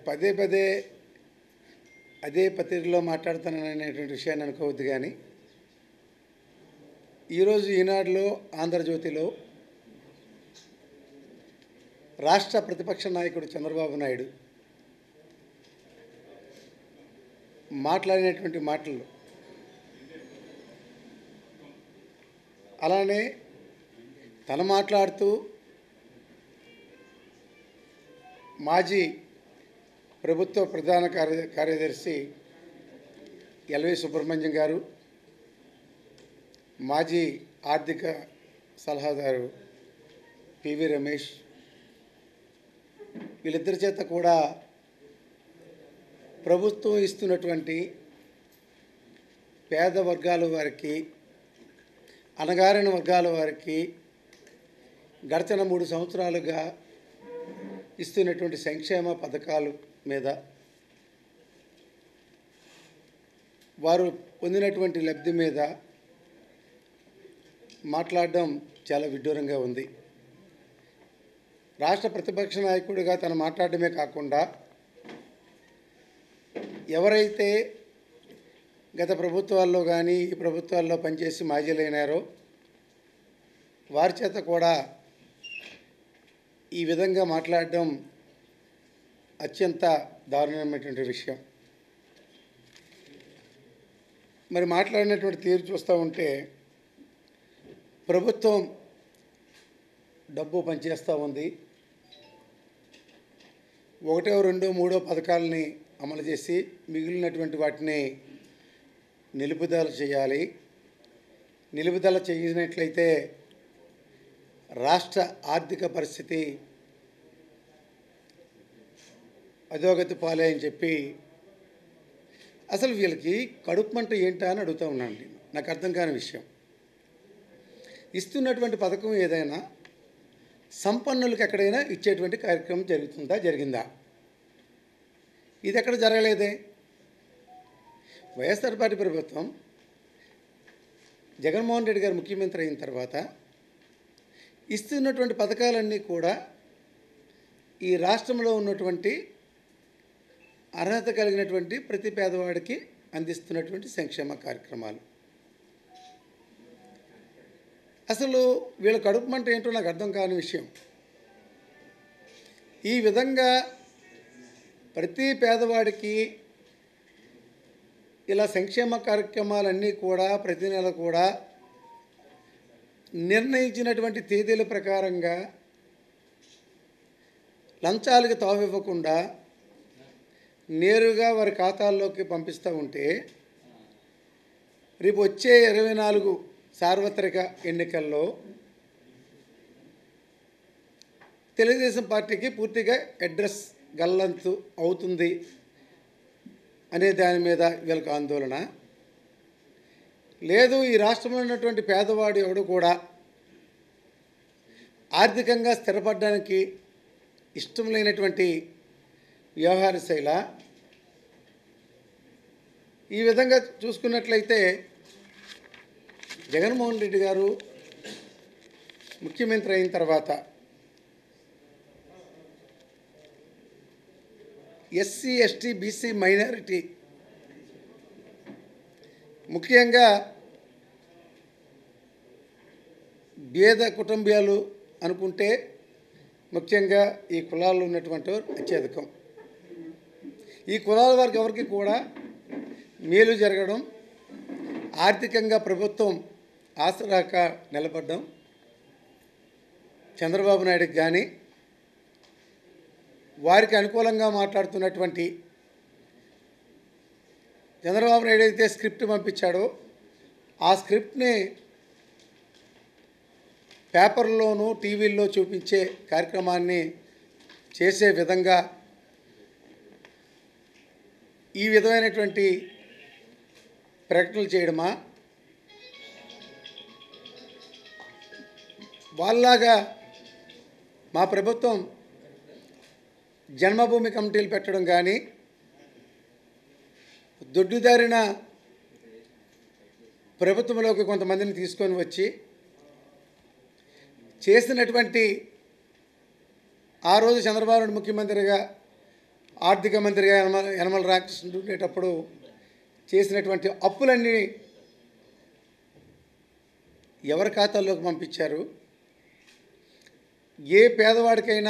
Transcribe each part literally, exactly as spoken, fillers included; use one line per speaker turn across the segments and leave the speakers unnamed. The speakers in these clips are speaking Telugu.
పదే పదే అదే పత్రికలో మాట్లాడుతాననేటువంటి విషయాన్ని అనుకోవద్దు. కానీ ఈరోజు ఈనాడులో, ఆంధ్రజ్యోతిలో రాష్ట్ర ప్రతిపక్ష నాయకుడు చంద్రబాబు నాయుడు మాట్లాడినటువంటి మాటలు, అలానే తను మాట్లాడుతూ మాజీ ప్రభుత్వ ప్రధాన కార్య కార్యదర్శి ఎల్వి సుబ్రహ్మణ్యం గారు, మాజీ ఆర్థిక సలహాదారు పివి రమేష్, వీళ్ళిద్దరి చేత కూడా ప్రభుత్వం ఇస్తున్నటువంటి పేద వర్గాల వారికి, అణగారిన వర్గాల వారికి గడిచిన మూడు సంవత్సరాలుగా ఇస్తున్నటువంటి సంక్షేమ పథకాల మీద, వారు పొందినటువంటి లబ్ధి మీద మాట్లాడడం చాలా విడ్డూరంగా ఉంది. రాష్ట్ర ప్రతిపక్ష నాయకుడిగా తను మాట్లాడడమే కాకుండా, ఎవరైతే గత ప్రభుత్వాల్లో కానీ ఈ ప్రభుత్వాల్లో పనిచేసి మాజీలైనారో వారి చేత కూడా ఈ విధంగా మాట్లాడడం అత్యంత దారుణమైనటువంటి విషయం. మరి మాట్లాడినటువంటి తీరు చూస్తూ ఉంటే ప్రభుత్వం డబ్బు పనిచేస్తూ ఉంది, ఒకటో రెండో మూడో పథకాలని అమలు చేసి మిగిలినటువంటి వాటిని నిలుపుదల చేయాలి. నిలుపుదల చేసినట్లయితే రాష్ట్ర ఆర్థిక పరిస్థితి అధోగతి పాలే అని చెప్పి, అసలు వీళ్ళకి కడుపు మంట ఏంటా అని అడుగుతూ ఉన్నాను. నాకు అర్థం కాని విషయం, ఇస్తున్నటువంటి పథకం ఏదైనా సంపన్నులకు ఎక్కడైనా ఇచ్చేటువంటి కార్యక్రమం జరుగుతుందా, జరిగిందా? ఇది ఎక్కడ జరగలేదే. వైఎస్ఆర్ పార్టీ ప్రభుత్వం జగన్మోహన్ రెడ్డి గారు ముఖ్యమంత్రి అయిన తర్వాత ఇస్తున్నటువంటి పథకాలన్నీ కూడా ఈ రాష్ట్రంలో ఉన్నటువంటి అర్హత కలిగినటువంటి ప్రతి పేదవాడికి అందిస్తున్నటువంటి సంక్షేమ కార్యక్రమాలు. అసలు వీళ్ళ కడుపు మంట ఏంటో నాకు అర్థం కాని విషయం. ఈ విధంగా ప్రతి పేదవాడికి ఇలా సంక్షేమ కార్యక్రమాలన్నీ కూడా ప్రతి నెల కూడా నిర్ణయించినటువంటి తేదీల ప్రకారంగా లంచాలకు తావివ్వకుండా నేరుగా వారి ఖాతాల్లోకి పంపిస్తూ ఉంటే రేపు వచ్చే ఇరవై నాలుగు సార్వత్రిక ఎన్నికల్లో తెలుగుదేశం పార్టీకి పూర్తిగా అడ్రస్ గల్లంతు అవుతుంది అనే దాని మీద వీళ్ళకి ఆందోళన లేదు. ఈ రాష్ట్రంలో ఉన్నటువంటి పేదవాడు ఎవడు కూడా ఆర్థికంగా స్థిరపడడానికి ఇష్టం లేనటువంటి వ్యవహార శైలి. ఈ విధంగా చూసుకున్నట్లయితే జగన్మోహన్ రెడ్డి గారు ముఖ్యమంత్రి అయిన తర్వాత ఎస్సీ ఎస్టీ బీసీ మైనారిటీ, ముఖ్యంగా పేద కుటుంబాలు అనుకుంటే ముఖ్యంగా ఈ కులాల్లో ఉన్నటువంటి అత్యధికం. ఈ కులాల వారికి ఎవరికి కూడా మేలు జరగడం, ఆర్థికంగా ప్రభుత్వం ఆసరాగా నిలబడడం చంద్రబాబు నాయుడుకి కానీ, వారికి అనుకూలంగా మాట్లాడుతున్నటువంటి చంద్రబాబు నాయుడు అయితే స్క్రిప్ట్ పంపించాడో ఆ స్క్రిప్ట్ని పేపర్లోనూ టీవీల్లో చూపించే కార్యక్రమాన్ని చేసే విధంగా ఈ విధమైనటువంటి ప్రకటనలు చేయడమా, వాళ్ళలాగా మా ప్రభుత్వం జన్మభూమి కమిటీలు పెట్టడం కానీ, దొడ్డిదారిన ప్రభుత్వంలోకి కొంతమందిని తీసుకొని వచ్చి చేసినటువంటి ఆ రోజు చంద్రబాబు నాయుడు ముఖ్యమంత్రిగా ఆర్థిక మంత్రిగా యనమల యనమల రామకృష్ణుడు ఉండేటప్పుడు చేసినటువంటి అప్పులన్నీ ఎవరి ఖాతాల్లోకి పంపించారు? ఏ పేదవాడికైనా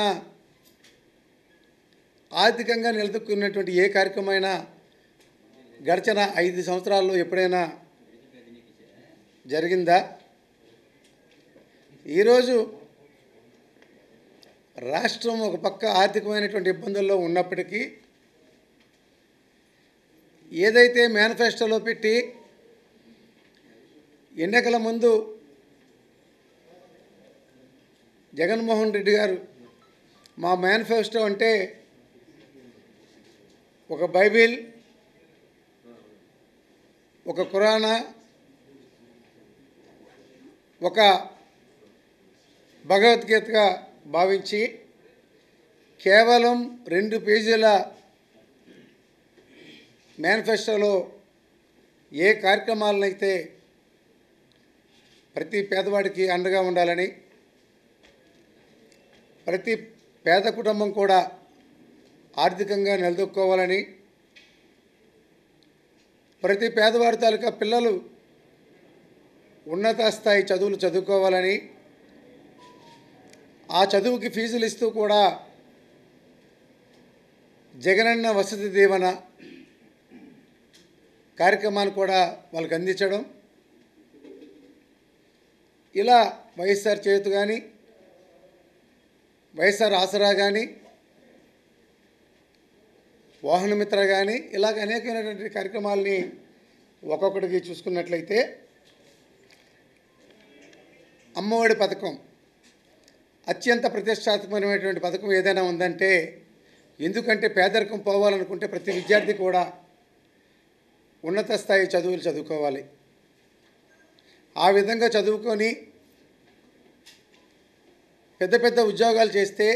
ఆర్థికంగా నిలదొక్కున్నటువంటి ఏ కార్యక్రమమైనా గడిచిన ఐదు సంవత్సరాల్లో ఎప్పుడైనా జరిగిందా? ఈరోజు రాష్ట్రం ఒక పక్క ఆర్థికమైనటువంటి ఇబ్బందుల్లో ఉన్నప్పటికీ ఏదైతే మేనిఫెస్టోలో పెట్టి ఎన్నికల ముందు జగన్మోహన్ రెడ్డి గారు మా మేనిఫెస్టో అంటే ఒక బైబిల్, ఒక ఖురానా, ఒక భగవద్గీతగా భావించి కేవలం రెండు పేజీల మేనిఫెస్టోలో ఏ కార్యక్రమాలనైతే ప్రతి పేదవాడికి అండగా ఉండాలని, ప్రతి పేద కుటుంబం కూడా ఆర్థికంగా నిలదొక్కోవాలని, ప్రతి పేదవాడి తాలూకా పిల్లలు ఉన్నత స్థాయి చదువులు చదువుకోవాలని, ఆ చదువుకి ఫీజులు ఇస్తూ కూడా జగనన్న వసతి దీవెన కార్యక్రమాన్ని కూడా వాళ్ళకి అందించడం, ఇలా వైఎస్ఆర్ చేయూత కానీ, వైఎస్ఆర్ ఆసరా కానీ, వాహనమిత్ర కానీ, ఇలాగ అనేకమైనటువంటి కార్యక్రమాలని ఒక్కొక్కటికి చూసుకున్నట్లయితే అమ్మఒడి పథకం అత్యంత ప్రతిష్టాత్మకమైనటువంటి పథకం ఏదైనా ఉందంటే, ఎందుకంటే పేదరికం పోవాలనుకుంటే ప్రతి విద్యార్థి కూడా ఉన్నత స్థాయి చదువులు చదువుకోవాలి. ఆ విధంగా చదువుకొని పెద్ద పెద్ద ఉద్యోగాలు చేస్తే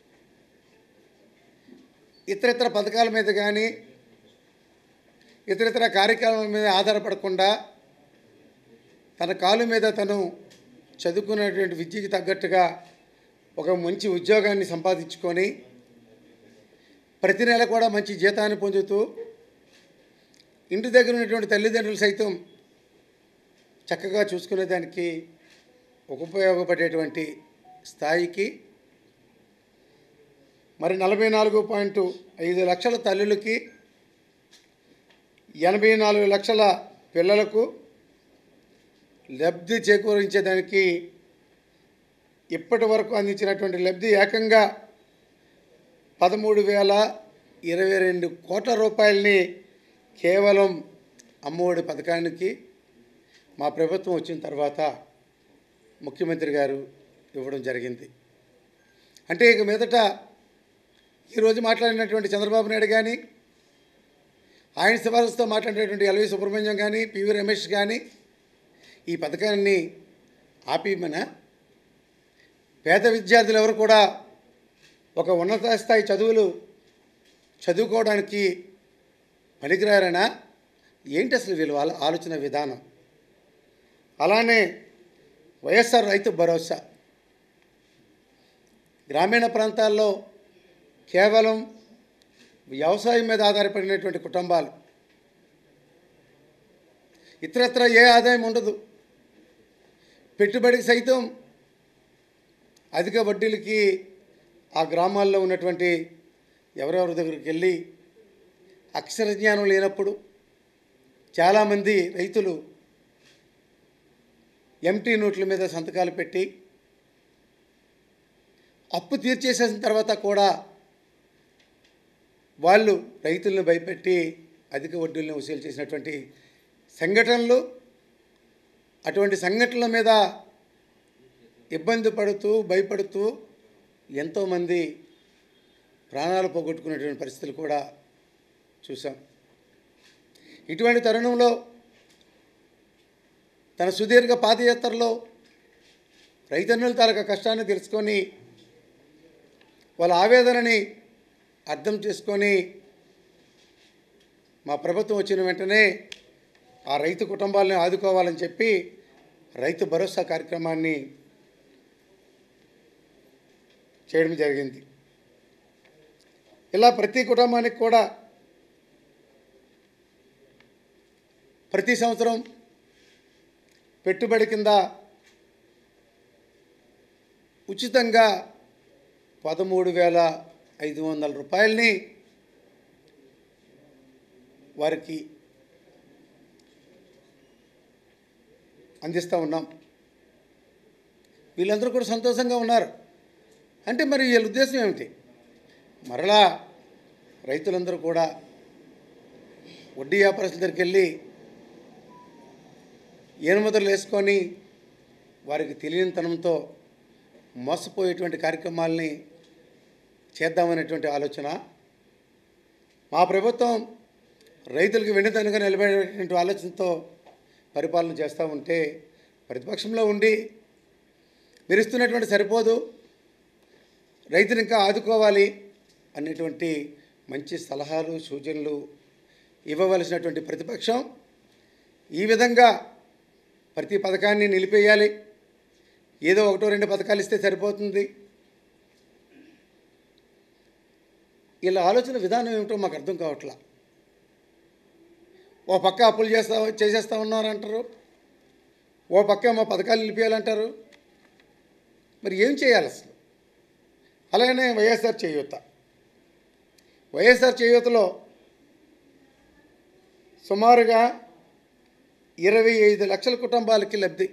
ఇతరితర పథకాల మీద కానీ ఇతరితర కార్యక్రమాల మీద ఆధారపడకుండా తన కాలు మీద తను చదువుకున్నటువంటి విద్యకి తగ్గట్టుగా ఒక మంచి ఉద్యోగాన్ని సంపాదించుకొని ప్రతి నెల కూడా మంచి జీతాన్ని పొందుతూ ఇంటి దగ్గర ఉన్నటువంటి తల్లిదండ్రులు సైతం చక్కగా చూసుకునేదానికి ఉపయోగపడేటువంటి స్థాయికి మరి నలభై నాలుగు పాయింట్ ఐదు లక్షల తల్లులకి ఎనభై నాలుగు లక్షల పిల్లలకు లబ్ధి చేకూరించేదానికి ఇప్పటి వరకు అందించినటువంటి లబ్ధి ఏకంగా పదమూడు వేల ఇరవై రెండు కోట్ల రూపాయలని కేవలం అమ్మఒడి పథకానికి మా ప్రభుత్వం వచ్చిన తర్వాత ముఖ్యమంత్రి గారు ఇవ్వడం జరిగింది. అంటే ఇక మీదట ఈరోజు మాట్లాడినటువంటి చంద్రబాబు నాయుడు కానీ, ఆయన సిఫారసుతో మాట్లాడినటువంటి ఎల్వి సుబ్రహ్మణ్యం కానీ, పివి రమేష్ కానీ ఈ పథకాన్ని ఆపిమన పేద విద్యార్థులు ఎవరు కూడా ఒక ఉన్నత స్థాయి చదువులు చదువుకోవడానికి పనికిరారనా ఏంటి అసలు వీళ్ళు వాళ్ళ ఆలోచన విధానం? అలానే వైఎస్ఆర్ రైతు భరోసా గ్రామీణ ప్రాంతాల్లో కేవలం వ్యవసాయం మీద ఆధారపడినటువంటి కుటుంబాలు, ఇతరత్ర ఏ ఆదాయం ఉండదు, పెట్టుబడికి సైతం అధిక వడ్డీలకి ఆ గ్రామాల్లో ఉన్నటువంటి ఎవరెవరి దగ్గరికి వెళ్ళి అక్షర జ్ఞానం లేనప్పుడు చాలామంది రైతులు ఎంటీ నోట్ల మీద సంతకాలు పెట్టి అప్పు తీర్చేసేసిన తర్వాత కూడా వాళ్ళు రైతులను భయపెట్టి అధిక వడ్డీలను వసూలు చేసినటువంటి సంఘటనలు, అటువంటి సంఘటనల మీద ఇబ్బంది పడుతూ భయపడుతూ ఎంతోమంది ప్రాణాలు పోగొట్టుకునేటువంటి పరిస్థితులు కూడా చూసాం. ఇటువంటి తరుణంలో తన సుదీర్ఘ పాదయాత్రలో రైతన్నుల తాలూకా కష్టాన్ని తెలుసుకొని వాళ్ళ ఆవేదనని అర్థం చేసుకొని మా ప్రభుత్వం వచ్చిన వెంటనే ఆ రైతు కుటుంబాలను ఆదుకోవాలని చెప్పి రైతు భరోసా కార్యక్రమాన్ని చేయడం జరిగింది. ఇలా ప్రతి కుటుంబానికి కూడా ప్రతి సంవత్సరం పెట్టుబడి కింద ఉచితంగా పదమూడు వేల ఐదు వందల రూపాయలని వారికి అందిస్తూ ఉన్నాం. వీళ్ళందరూ కూడా సంతోషంగా ఉన్నారు. అంటే మరి వీళ్ళ ఉద్దేశం ఏమిటి? మరలా రైతులందరూ కూడా వడ్డీ వ్యాపారస్తుల దగ్గరికి వెళ్ళి ఏనుముద్రలు వేసుకొని వారికి తెలియనితనంతో మోసపోయేటువంటి కార్యక్రమాలని చేద్దామనేటువంటి ఆలోచన. మా ప్రభుత్వం రైతులకు వెన్నుదన్నుగా నిలబడేటువంటి ఆలోచనతో పరిపాలన చేస్తూ ఉంటే ప్రతిపక్షంలో ఉండి మీరు ఇస్తున్నటువంటి సరిపోదు, రైతుని ఇంకా ఆదుకోవాలి అనేటువంటి మంచి సలహాలు సూచనలు ఇవ్వవలసినటువంటి ప్రతిపక్షం ఈ విధంగా ప్రతి పథకాన్ని నిలిపేయాలి, ఏదో ఒకటో రెండు పథకాలు ఇస్తే సరిపోతుంది, ఇలా ఆలోచన విధానం ఏమిటో మాకు అర్థం కావట్లా. ఓ పక్క అప్పులు చేస్తా చేసేస్తా ఉన్నారంటారు, ఓ పక్క మా పథకాలు నిలిపేయాలంటారు. మరి ఏం చేయాలి అసలు? అలాగనే వైఎస్ఆర్ చేయూత వైఎస్ఆర్ చేయూతలో సుమారుగా ఇరవై ఐదు లక్షల కుటుంబాలకి లబ్ధి.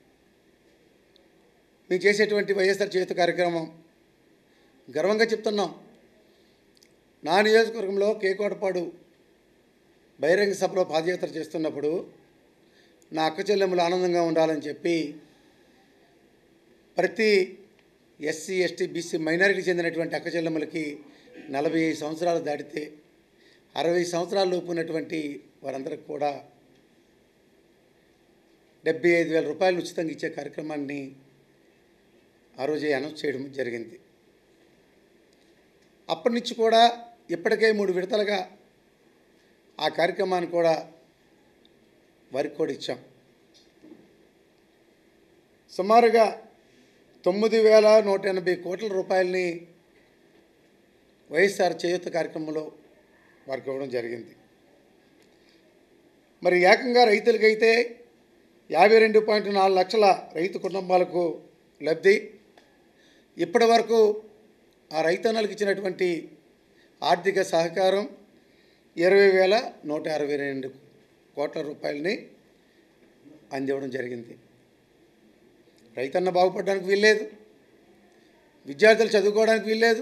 మేము చేసేటువంటి వైఎస్ఆర్ చేయూత కార్యక్రమం గర్వంగా చెప్తున్నాం. నా నియోజకవర్గంలో కేకోటపాడు బహిరంగ సభలో పాదయాత్ర చేస్తున్నప్పుడు నా అక్క చెల్లెములు ఆనందంగా ఉండాలని చెప్పి ప్రతి ఎస్సీ ఎస్టీ బీసీ మైనారిటీకి చెందినటువంటి అక్క చెల్లెములకి నలభై ఐదు సంవత్సరాలు దాటితే అరవై సంవత్సరాల లోపు ఉన్నటువంటి వారందరికి కూడా డెబ్బై ఐదు వేల రూపాయలు ఉచితంగా ఇచ్చే కార్యక్రమాన్ని ఆ రోజే అనౌన్స్ చేయడం జరిగింది. అప్పటి నుంచి కూడా ఇప్పటికే మూడు విడతలుగా ఆ కార్యక్రమాన్ని కూడా వారికి కూడా ఇచ్చాం. సుమారుగా తొమ్మిది వేల నూట ఎనభై కోట్ల రూపాయలని వైఎస్ఆర్ చేయూత కార్యక్రమంలో వారికి ఇవ్వడం జరిగింది. మరి ఏకంగా రైతులకైతే యాభై రెండు పాయింట్ నాలుగు లక్షల రైతు కుటుంబాలకు లబ్ధి. ఇప్పటి వరకు ఆ రైతన్నలకు ఇచ్చినటువంటి ఆర్థిక సహకారం ఇరవై వేల నూట అరవై రెండు కోట్ల రూపాయలని అందివ్వడం జరిగింది. రైతన్న బాగుపడడానికి వీల్లేదు, విద్యార్థులు చదువుకోవడానికి వీల్లేదు,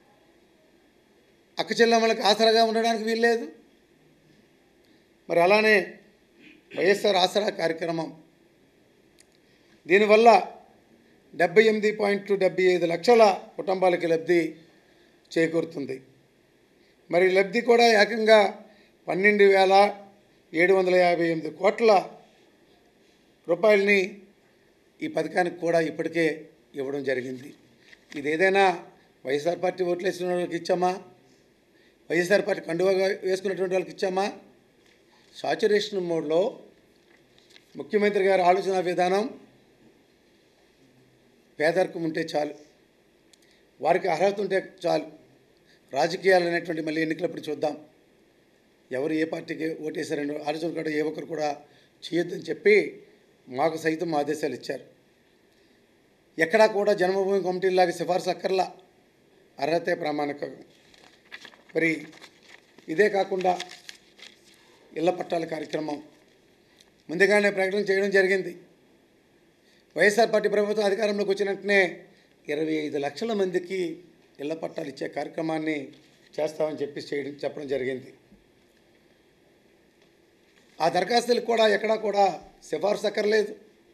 అక్క చెల్లెమ్మలకు ఆసరాగా ఉండడానికి వీల్లేదు. మరి అలానే వైఎస్ఆర్ ఆసరా కార్యక్రమం దీనివల్ల డెబ్బై ఎనిమిది పాయింట్ డెబ్బై ఐదు లక్షల కుటుంబాలకి లబ్ధి చేకూరుతుంది. మరి లబ్ధి కూడా ఏకంగా పన్నెండు వేల ఏడు వందల యాభై ఎనిమిది కోట్ల రూపాయలని ఈ పథకానికి కూడా ఇప్పటికే ఇవ్వడం జరిగింది. ఇది ఏదైనా వైఎస్ఆర్ పార్టీ ఓట్లు వేసుకున్న వాళ్ళకి ఇచ్చామా, వైఎస్ఆర్ పార్టీ కండువాగా వేసుకున్నటువంటి వాళ్ళకి ఇచ్చామా? సాచురేషన్ మోడ్లో ముఖ్యమంత్రి గారి ఆలోచన విధానం పేదరికం ఉంటే చాలు, వారికి అర్హత ఉంటే చాలు, రాజకీయాలు అనేటువంటి మళ్ళీ ఎన్నికలప్పుడు చూద్దాం, ఎవరు ఏ పార్టీకి ఓటేశారని ఆలోచన కూడా ఏ ఒక్కరు కూడా చేయొద్దని చెప్పి మాకు సైతం ఆదేశాలు ఇచ్చారు. ఎక్కడా కూడా జన్మభూమి కమిటీలాగా సిఫార్సు అక్కర్లా, అర్హతే ప్రామాణికం. మరి ఇదే కాకుండా ఇళ్ల పట్టాల కార్యక్రమం ముందుగానే ప్రకటన చేయడం జరిగింది. వైఎస్ఆర్ పార్టీ ప్రభుత్వం అధికారంలోకి వచ్చిన వెంటనే ఇరవై ఐదు లక్షల మందికి ఇళ్ల పట్టాలు ఇచ్చే కార్యక్రమాన్ని చేస్తామని చెప్పి చేయడం చెప్పడం జరిగింది. ఆ దరఖాస్తులకు కూడా ఎక్కడా కూడా సిఫార్సు అక్కర్లేదు,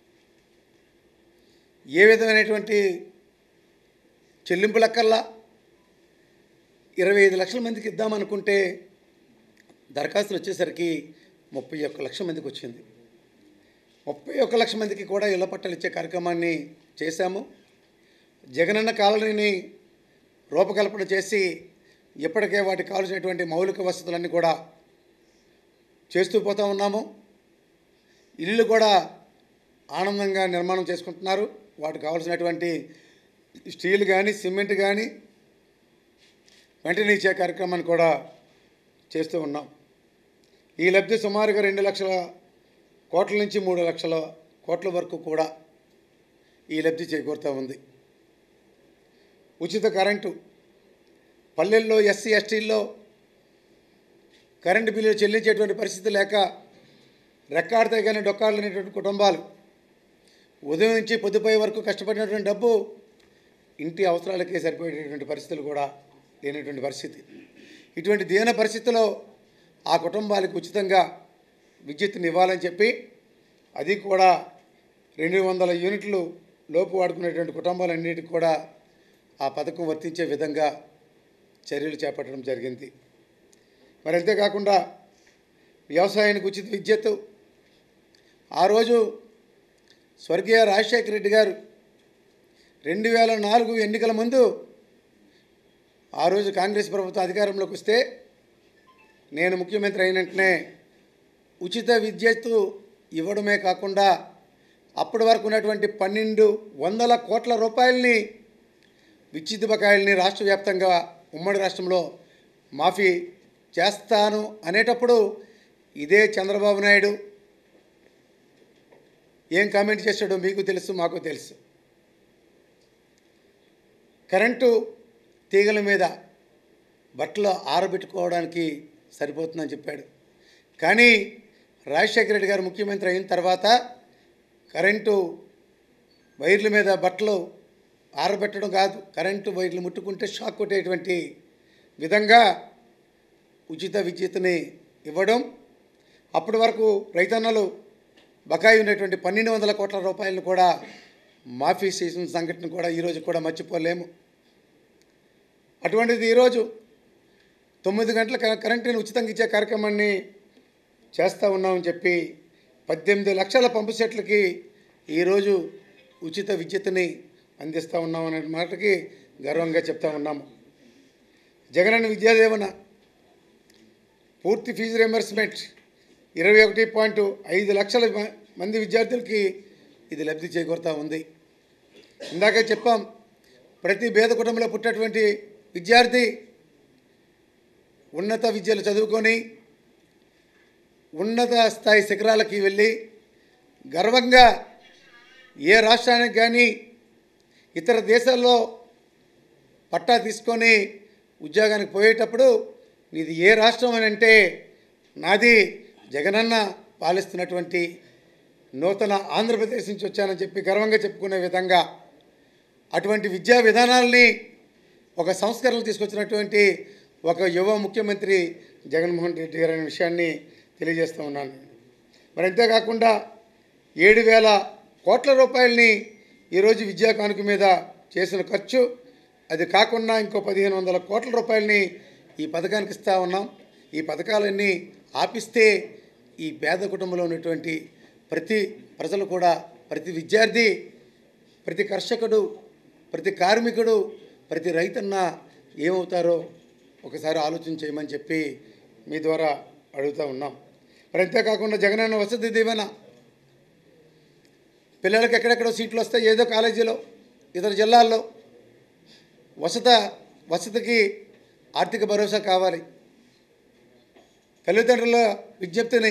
ఏ విధమైనటువంటి చెల్లింపులక్కర్లా. ఇరవై ఐదు లక్షల మందికి ఇద్దామనుకుంటే దరఖాస్తులు వచ్చేసరికి ముప్పై ఒక్క లక్షల మందికి వచ్చింది. ముప్పై ఒక్క లక్షల మందికి కూడా ఇళ్ల పట్టాలు ఇచ్చే కార్యక్రమాన్ని చేశాము. జగనన్న కాలనీని రూపకల్పన చేసి ఇప్పటికే వాటికి కావాల్సినటువంటి మౌలిక వసతులన్నీ కూడా చేస్తూ పోతూ ఉన్నాము. ఇల్లు కూడా ఆనందంగా నిర్మాణం చేసుకుంటున్నారు. వాటికి కావాల్సినటువంటి స్టీల్ కానీ సిమెంట్ కానీ వెంటనే ఇచ్చే కార్యక్రమాన్ని కూడా చేస్తూ ఉన్నాం. ఈ లబ్ధి సుమారుగా రెండు లక్షల కోట్ల నుంచి మూడు లక్షల కోట్ల వరకు కూడా ఈ లబ్ధి చేకూరుతూ ఉంది. ఉచిత కరెంటు పల్లెల్లో ఎస్సీ ఎస్టీల్లో కరెంటు బిల్లులు చెల్లించేటువంటి పరిస్థితి లేక రెక్కాడితే కానీ డొక్కాడలేనటువంటి కుటుంబాలు ఉదయం నుంచి పొద్దుపోయే వరకు కష్టపడినటువంటి డబ్బు ఇంటి అవసరాలకే సరిపోయేటటువంటి పరిస్థితులు కూడా లేనటువంటి పరిస్థితి. ఇటువంటి దీన పరిస్థితిలో ఆ కుటుంబాలకు ఉచితంగా విద్యుత్తుని ఇవ్వాలని చెప్పి అది కూడా రెండు వందల యూనిట్లు లోపు వాడుకునేటువంటి కుటుంబాలన్నిటికీ కూడా ఆ పథకం వర్తించే విధంగా చర్యలు చేపట్టడం జరిగింది. మరి అంతేకాకుండా వ్యవసాయానికి ఉచిత విద్యుత్తు ఆ రోజు స్వర్గీయ రాజశేఖర రెడ్డి గారు రెండు వేల నాలుగు ఎన్నికల ముందు ఆ రోజు కాంగ్రెస్ ప్రభుత్వం అధికారంలోకి వస్తే నేను ముఖ్యమంత్రి అయిన వెంటనే ఉచిత విద్యుత్తు ఇవ్వడమే కాకుండా అప్పటి వరకు ఉన్నటువంటి పన్నెండు వందల కోట్ల రూపాయలని విద్యుత్ బకాయిల్ని రాష్ట్ర వ్యాప్తంగా ఉమ్మడి రాష్ట్రంలో మాఫీ చేస్తాను అనేటప్పుడు ఇదే చంద్రబాబు నాయుడు ఏం కామెంట్ చేశాడో మీకు తెలుసు, మాకు తెలుసు. కరెంటు తీగల మీద బట్టలు ఆరబెట్టుకోవడానికి సరిపోతుందని చెప్పాడు. కానీ రాజశేఖర రెడ్డి గారు ముఖ్యమంత్రి అయిన తర్వాత కరెంటు వైర్ల మీద బట్టలు ఆరబెట్టడం కాదు, కరెంటు వైర్లు ముట్టుకుంటే షాక్ కొట్టేటువంటి విధంగా ఉచిత విద్యుత్తుని ఇవ్వడం, అప్పటి వరకు రైతన్నలు బకాయి ఉన్నటువంటి పన్నెండు వందల కోట్ల రూపాయలను కూడా మాఫీ చేసిన సంఘటన కూడా ఈరోజు కూడా మర్చిపోలేము. అటువంటిది ఈరోజు తొమ్మిది గంటల కరెంటుని ఉచితంగా ఇచ్చే కార్యక్రమాన్ని చేస్తూ ఉన్నామని చెప్పి పద్దెనిమిది లక్షల పంపు సెట్లకి ఈరోజు ఉచిత విద్యుత్తుని అందిస్తూ ఉన్నామనే మాటకి గర్వంగా చెప్తా ఉన్నాము. జగనన్న విద్యాదీవెన పూర్తి ఫీజు రియంబర్స్మెంట్ ఇరవై ఒకటి పాయింట్ ఐదు లక్షల మంది విద్యార్థులకి ఇది లబ్ధి చేకూరుతూ ఉంది. ఇందాకే చెప్పాం, ప్రతి పేద కుటుంబంలో పుట్టినటువంటి విద్యార్థి ఉన్నత విద్యలు చదువుకొని ఉన్నత స్థాయి శిఖరాలకి వెళ్ళి గర్వంగా ఏ రాష్ట్రానికి కానీ ఇతర దేశాల్లో పట్టా తీసుకొని ఉద్యోగానికి పోయేటప్పుడు ఇది ఏ రాష్ట్రం అని అంటే నాది జగనన్న పాలిస్తున్నటువంటి నూతన ఆంధ్రప్రదేశ్ నుంచి వచ్చానని చెప్పి గర్వంగా చెప్పుకునే విధంగా అటువంటి విద్యా విధానాల్ని ఒక సంస్కరణలు తీసుకొచ్చినటువంటి ఒక యువ ముఖ్యమంత్రి జగన్మోహన్ రెడ్డి గారు అనే విషయాన్ని తెలియజేస్తూ ఉన్నాను. మరి అంతేకాకుండా ఏడు వేల కోట్ల రూపాయలని ఈరోజు విద్యా కానుక మీద చేసిన ఖర్చు, అది కాకుండా ఇంకో పదిహేను వందల కోట్ల రూపాయలని ఈ పథకానికి ఇస్తూ ఉన్నాం. ఈ పథకాలన్నీ ఆపిస్తే ఈ పేద కుటుంబంలో ఉన్నటువంటి ప్రతి ప్రజలు కూడా, ప్రతి విద్యార్థి, ప్రతి కర్షకుడు, ప్రతి కార్మికుడు, ప్రతి రైతన్న ఏమవుతారో ఒకసారి ఆలోచన చేయమని చెప్పి మీ ద్వారా అడుగుతూ ఉన్నాం. మరి అంతేకాకుండా జగనన్న వసతి దీవెన పిల్లలకి ఎక్కడెక్కడో సీట్లు వస్తాయి, ఏదో కాలేజీలో ఇతర జిల్లాల్లో వసత వసతికి ఆర్థిక భరోసా కావాలి. తల్లిదండ్రుల విజ్ఞప్తిని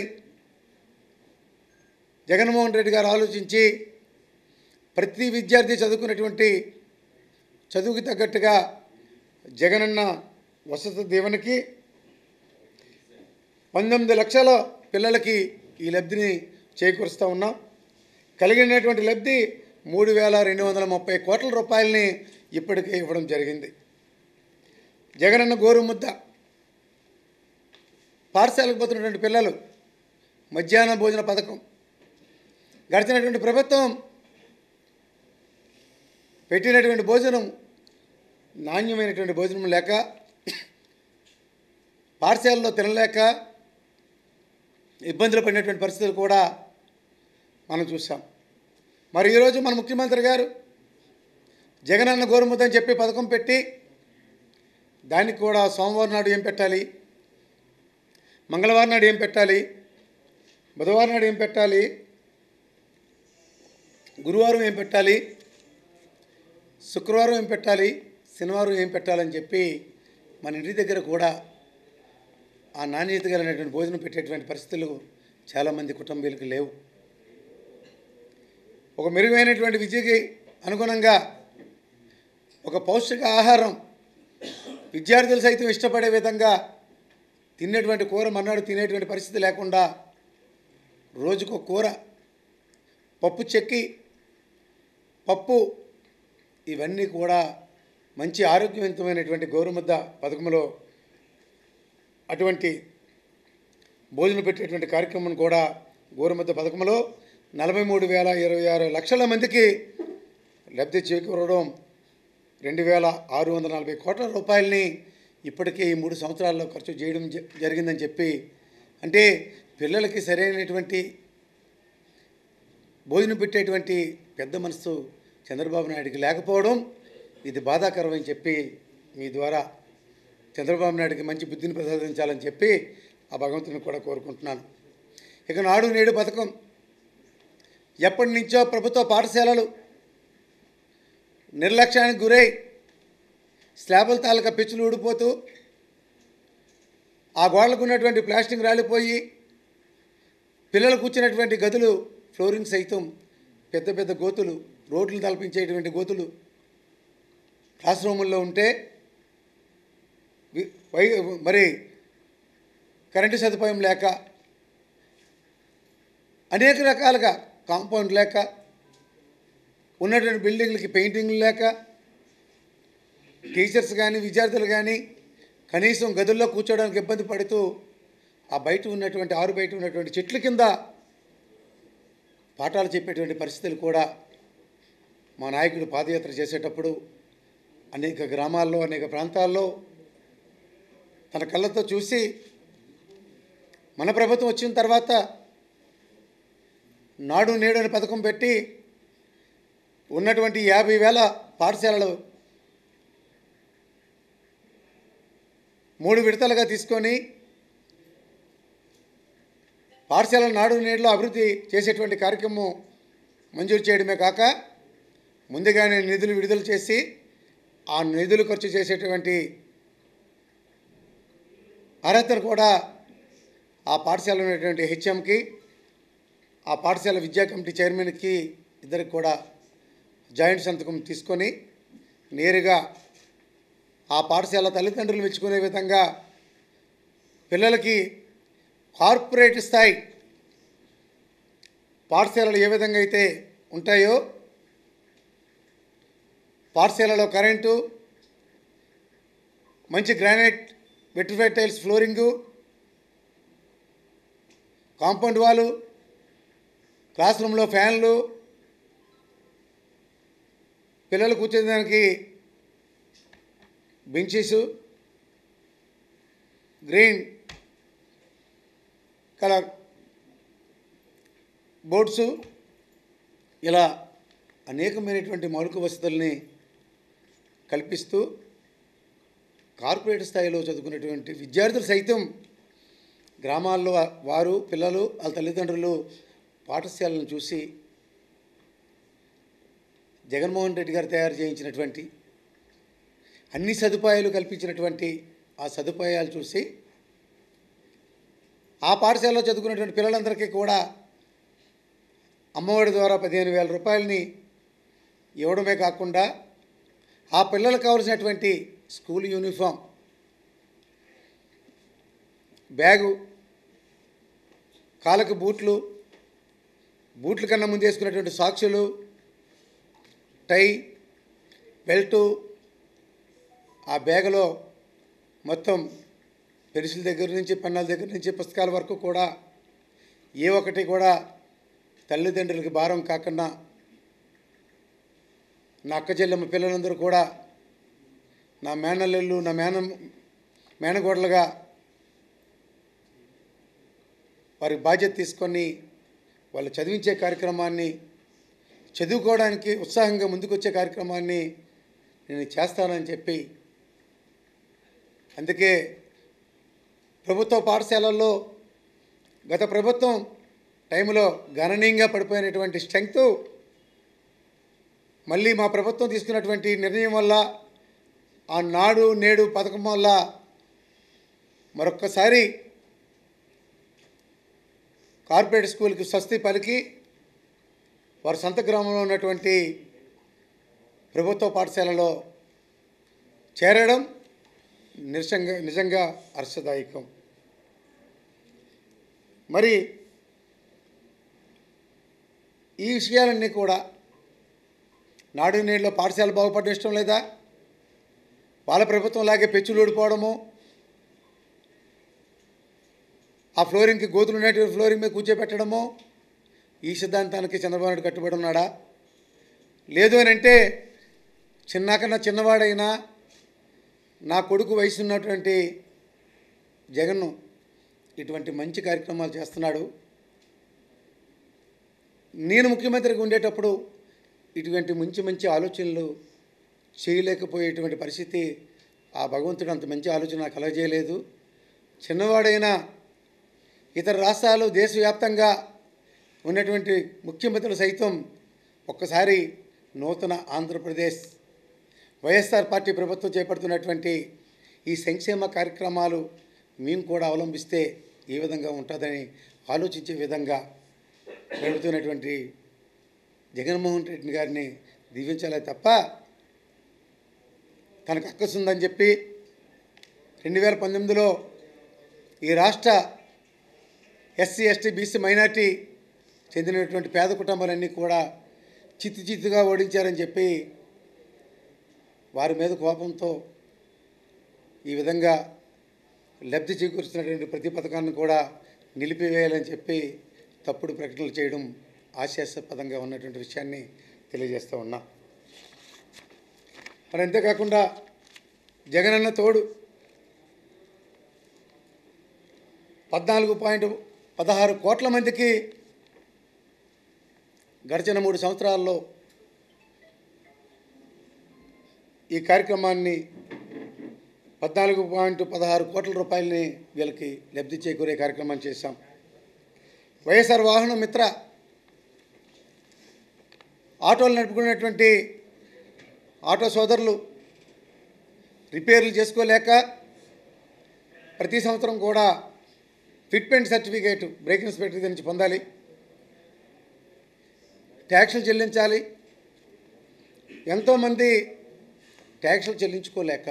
జగన్మోహన్ రెడ్డి గారు ఆలోచించి ప్రతి విద్యార్థి చదువుకున్నటువంటి చదువుకి తగ్గట్టుగా జగనన్న వసతి దీవెనకి పంతొమ్మిది లక్షల పిల్లలకి ఈ లబ్ధిని చేకూరుస్తూ ఉన్నాం. కలిగినటువంటి లబ్ధి మూడు వేల రెండు వందల ముప్పై కోట్ల రూపాయలని ఇప్పటికే ఇవ్వడం జరిగింది. జగనన్న గోరుముద్ద పాఠశాలకు పోతున్నటువంటి పిల్లలు మధ్యాహ్న భోజన పథకం గడిచినటువంటి ప్రభుత్వం పెట్టినటువంటి భోజనం నాణ్యమైనటువంటి భోజనం లేక పాఠశాలలో తినలేక ఇబ్బందులు పడినటువంటి పరిస్థితులు కూడా మనం చూసాం. మరి ఈరోజు మన ముఖ్యమంత్రి గారు జగనన్న గోరుముద్ద అని చెప్పి పథకం పెట్టి దానికి కూడా సోమవారం నాడు ఏం పెట్టాలి, మంగళవారం నాడు ఏం పెట్టాలి, బుధవారం నాడు ఏం పెట్టాలి, గురువారం ఏం పెట్టాలి, శుక్రవారం ఏం పెట్టాలి, శనివారం ఏం పెట్టాలని చెప్పి మన ఇంటి దగ్గర కూడా ఆ నాణ్యత కలిగినటువంటి భోజనం పెట్టేటువంటి పరిస్థితులు చాలామంది కుటుంబీలకు లేవు. ఒక మెరుగైనటువంటి విద్యకి అనుగుణంగా ఒక పౌష్టిక ఆహారం విద్యార్థులు సైతం ఇష్టపడే విధంగా తినేటువంటి కూర మన్నాడు తినేటువంటి పరిస్థితి లేకుండా రోజుకు కూర, పప్పు చెక్కి, పప్పు ఇవన్నీ కూడా మంచి ఆరోగ్యవంతమైనటువంటి గోరుముద్ద పథకంలో అటువంటి భోజనం పెట్టేటువంటి కార్యక్రమం కూడా గోరుముద్ద పథకంలో నలభై మూడు వేల ఇరవై ఆరు లక్షల మందికి లబ్ధి చేకూరడం రెండు వేల ఆరు వందల నలభై కోట్ల రూపాయలని ఇప్పటికే ఈ మూడు సంవత్సరాల్లో ఖర్చు చేయడం జరిగిందని చెప్పి, అంటే పిల్లలకి సరైనటువంటి భోజనం పెట్టేటువంటి పెద్ద మనసు చంద్రబాబు నాయుడికి లేకపోవడం ఇది బాధాకరం అని చెప్పి మీ ద్వారా చంద్రబాబు నాయుడికి మంచి బుద్ధిని ప్రసాదించాలని చెప్పి ఆ భగవంతుని కూడా కోరుకుంటున్నాను. ఇక నాడు నేడు పథకం ఎప్పటి నుంచో ప్రభుత్వ పాఠశాలలు నిర్లక్ష్యానికి గురై స్లాబుల తాలూకా పిచ్చులు ఊడిపోతూ ఆ గోడలకు ఉన్నటువంటి ప్లాస్టిక్ రాలిపోయి పిల్లలు కూర్చున్నటువంటి గదులు ఫ్లోరింగ్ సైతం పెద్ద పెద్ద గోతులు, రోడ్లు తలపించేటువంటి గోతులు క్లాస్ రూముల్లో ఉంటే వై మరి కరెంటు సదుపాయం లేక, అనేక రకాలుగా కాంపౌండ్ లేక, ఉన్నటువంటి బిల్డింగ్లకి పెయింటింగ్లు లేక, టీచర్స్ కానీ విద్యార్థులు కానీ కనీసం గదుల్లో కూర్చోవడానికి ఇబ్బంది పడుతూ ఆ బయట ఉన్నటువంటి ఆరు బయట ఉన్నటువంటి చెట్ల కింద పాఠాలు చెప్పేటువంటి పరిస్థితులు కూడా మా నాయకుడు పాదయాత్ర చేసేటప్పుడు అనేక గ్రామాల్లో అనేక ప్రాంతాల్లో తన కళ్ళతో చూసి, మన ప్రభుత్వం వచ్చిన తర్వాత నాడు నేడు అనే పథకం పెట్టి ఉన్నటువంటి యాభై వేల పాఠశాలలు మూడు విడతలుగా తీసుకొని పాఠశాల నాడు నేడులో అభివృద్ధి చేసేటువంటి కార్యక్రమం మంజూరు చేయడమే కాక ముందుగానే నిధులు విడుదల చేసి ఆ నిధులు ఖర్చు చేసేటువంటి అర్హతను కూడా ఆ పాఠశాల ఉన్నటువంటి హెచ్ఎంకి, ఆ పాఠశాల విద్యా కమిటీ చైర్మన్కి ఇద్దరికి కూడా జాయింట్ సంతకం తీసుకొని నేరుగా ఆ పాఠశాల తల్లిదండ్రులు మెచ్చుకునే విధంగా పిల్లలకి కార్పొరేట్ స్థాయి పాఠశాలలు ఏ విధంగా అయితే ఉంటాయో, పాఠశాలలో కరెంటు, మంచి granite vitrified tiles flooring, compound wall, class రూమ్లో ఫ్యాన్లు, పిల్లలు కూర్చోడానికి బెంచెస్, గ్రీన్ కలర్ బోర్డ్సు, ఇలా అనేకమైనటువంటి మౌలిక వసతుల్ని కల్పిస్తూ కార్పొరేట్ స్థాయిలో చదువుకున్నటువంటి విద్యార్థులు సైతం గ్రామాల్లో వారు పిల్లలు వాళ్ళ తల్లిదండ్రులు పాఠశాలను చూసి జగన్మోహన్ రెడ్డి గారు తయారు చేయించినటువంటి అన్ని సదుపాయాలు కల్పించినటువంటి ఆ సదుపాయాలు చూసి ఆ పాఠశాలలో చదువుకున్నటువంటి పిల్లలందరికీ కూడా అమ్మఒడి ద్వారా పదిహేను వేల రూపాయలని ఇవ్వడమే కాకుండా ఆ పిల్లలకు కావలసినటువంటి స్కూల్ యూనిఫామ్, బ్యాగు, కాళ్ళకు బూట్లు, బూట్ల కన్నా ముందు వేసుకున్నటువంటి సాక్సులు, టై, బెల్టు, ఆ బ్యాగులో మొత్తం పెన్సిల్ దగ్గర నుంచి పెన్నుల దగ్గర నుంచి పుస్తకాల వరకు కూడా ఏ ఒక్కటి కూడా తల్లిదండ్రులకి భారం కాకుండా నా అక్క చెల్లెమ్మ పిల్లలందరూ కూడా నా మేనల్లు నా మేన మేనగోడలుగా వారి బాధ్యత తీసుకొని వాళ్ళు చదివించే కార్యక్రమాన్ని, చదువుకోవడానికి ఉత్సాహంగా ముందుకొచ్చే కార్యక్రమాన్ని నేను చేస్తానని చెప్పి, అందుకే ప్రభుత్వ పాఠశాలల్లో గత ప్రభుత్వం టైంలో గణనీయంగా పడిపోయినటువంటి స్ట్రెంగ్త్ మళ్ళీ మా ప్రభుత్వం తీసుకున్నటువంటి నిర్ణయం వల్ల ఆ నాడు నేడు పథకం వల్ల మరొక్కసారి కార్పొరేట్ స్కూల్కి స్వస్తి పలికి వారి సొంత గ్రామంలో ఉన్నటువంటి ప్రభుత్వ పాఠశాలలో చేరడం నిజంగా నిజంగా హర్షదాయకం. మరి ఈ విషయాలన్నీ కూడా నాడు నేడులో పాఠశాల బాగుపడడం ఇష్టం లేదా, వాళ్ళ ప్రభుత్వంలాగే పెచ్చులు ఊడిపోవడము, ఆ ఫ్లోరింగ్కి గోతులు ఉన్నటువంటి ఫ్లోరింగ్ మీద కూర్చోబెట్టడము, ఈ సిద్ధాంతానికి చంద్రబాబు నాయుడు కట్టుబడి ఉన్నాడా? లేదు అని అంటే చిన్నకన్నా చిన్నవాడైనా నా కొడుకు వయసు ఉన్నటువంటి జగన్ను ఇటువంటి మంచి కార్యక్రమాలు చేస్తున్నాడు. నేను ముఖ్యమంత్రిగా ఉండేటప్పుడు ఇటువంటి మంచి మంచి ఆలోచనలు చేయలేకపోయేటువంటి పరిస్థితి ఆ భగవంతుడు అంత మంచి ఆలోచన కలగజేయలేదు. చిన్నవాడైనా ఇతర రాష్ట్రాలు దేశవ్యాప్తంగా ఉన్నటువంటి ముఖ్యమంత్రులు సైతం ఒక్కసారి నూతన ఆంధ్రప్రదేశ్ వైఎస్ఆర్ పార్టీ ప్రభుత్వం చేపడుతున్నటువంటి ఈ సంక్షేమ కార్యక్రమాలు మేము కూడా అవలంబిస్తే ఏ విధంగా ఉంటుందని ఆలోచించే విధంగా నడుపుతున్నటువంటి జగన్మోహన్ రెడ్డి గారిని దీవించాలే తప్ప తనకు అక్కసుందని చెప్పి రెండు వేల పంతొమ్మిదిలో ఈ రాష్ట్ర ఎస్సీ ఎస్టీ బీసీ మైనార్టీ చెందినటువంటి పేద కుటుంబాలన్నీ కూడా చిత్తు చిత్తుగా ఓడించారని చెప్పి వారి మీద కోపంతో ఈ విధంగా లబ్ధి చేకూరుస్తున్నటువంటి ప్రతి పథకాన్ని కూడా నిలిపివేయాలని చెప్పి తప్పుడు ప్రకటనలు చేయడం హాస్యాస్పదంగా ఉన్నటువంటి విషయాన్ని తెలియజేస్తూ ఉన్నా. మరి అంతేకాకుండా జగనన్న తోడు పద్నాలుగు పాయింట్ పదహారు కోట్ల మందికి గడిచిన మూడు సంవత్సరాల్లో ఈ కార్యక్రమాన్ని పద్నాలుగు పాయింట్ పదహారు కోట్ల రూపాయలని వీళ్ళకి లబ్ధి చేకూరే కార్యక్రమాన్ని చేశాం. వైఎస్ఆర్ వాహన మిత్ర ఆటోలు నడుపుకునేటువంటి ఆటో సోదరులు రిపేర్లు చేసుకోలేక ప్రతి సంవత్సరం కూడా ఫిట్మెంట్ సర్టిఫికేట్ బ్రేక్ ఇన్స్పెక్టర్ నుంచి పొందాలి, ట్యాక్సులు చెల్లించాలి. ఎంతోమంది ట్యాక్సులు చెల్లించుకోలేక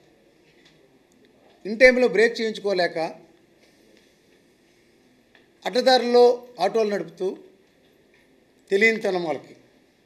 ఇన్ టైంలో బ్రేక్ చేయించుకోలేక అడ్డదారుల్లో ఆటోలు నడుపుతూ తెలియనితనం వాళ్ళకి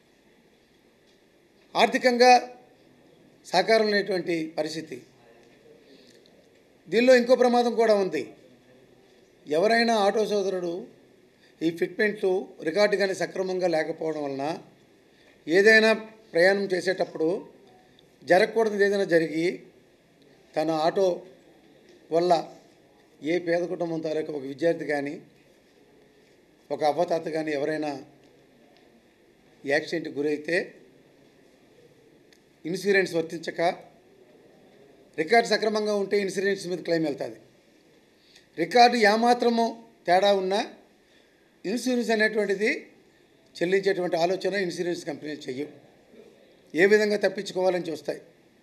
ఆర్థికంగా సహకారం లేనటువంటి పరిస్థితి. దీనిలో ఇంకో ప్రమాదం కూడా ఉంది. ఎవరైనా ఆటో సోదరుడు ఈ ఫిట్మెంట్లు రికార్డు కానీ సక్రమంగా లేకపోవడం వలన ఏదైనా ప్రయాణం చేసేటప్పుడు జరగకూడదు ఏదైనా జరిగి తన ఆటో వల్ల ఏ పేద కుటుంబం తాలూకా ఒక విద్యార్థి కానీ ఒక అవ్వతాత కానీ ఎవరైనా యాక్సిడెంట్కి గురైతే ఇన్సూరెన్స్ వర్తించక రికార్డు సక్రమంగా ఉంటే ఇన్సూరెన్స్ మీద క్లెయిమ్ వెళ్తుంది. రికార్డు ఏమాత్రము తేడా ఉన్నా ఇన్సూరెన్స్ అనేటువంటిది చెల్లించేటువంటి ఆలోచన ఇన్సూరెన్స్ కంపెనీలు చెయ్యవు. ఏ విధంగా తప్పించుకోవాలని చూస్తాయి.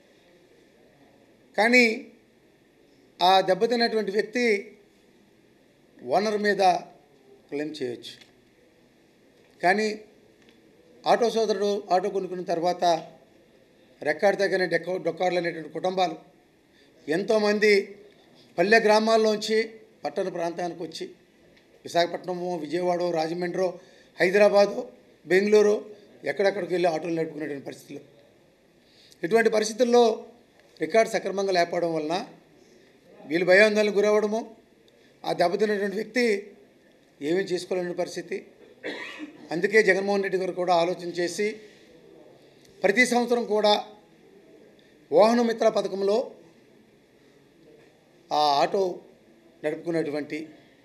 కానీ ఆ దెబ్బతిన్నటువంటి వ్యక్తి ఓనర్ మీద క్లెయిమ్ చేయొచ్చు. కానీ ఆటో సోదరుడు ఆటో కొనుక్కున్న తర్వాత రెక్కాడు తగిన డెక్క డొక్కాడులు అనేటువంటి కుటుంబాలు ఎంతోమంది పల్లె గ్రామాల్లోంచి పట్టణ ప్రాంతానికి వచ్చి విశాఖపట్నమో విజయవాడ రాజమండ్రి హైదరాబాదు బెంగళూరు ఎక్కడెక్కడికి వెళ్ళి ఆటోలు నడుపుకునేటువంటి పరిస్థితులు. ఇటువంటి పరిస్థితుల్లో రికార్డు సక్రమంగా లేకపోవడం వలన వీళ్ళు భయాందోళనకు గురవడము, ఆ దెబ్బతిన్నటువంటి వ్యక్తి ఏమీ చేసుకోలేని పరిస్థితి. అందుకే జగన్మోహన్ రెడ్డి గారు కూడా ఆలోచన చేసి ప్రతి సంవత్సరం కూడా వాహన మిత్ర పథకంలో ఆ ఆటో నడుపుకునేటువంటి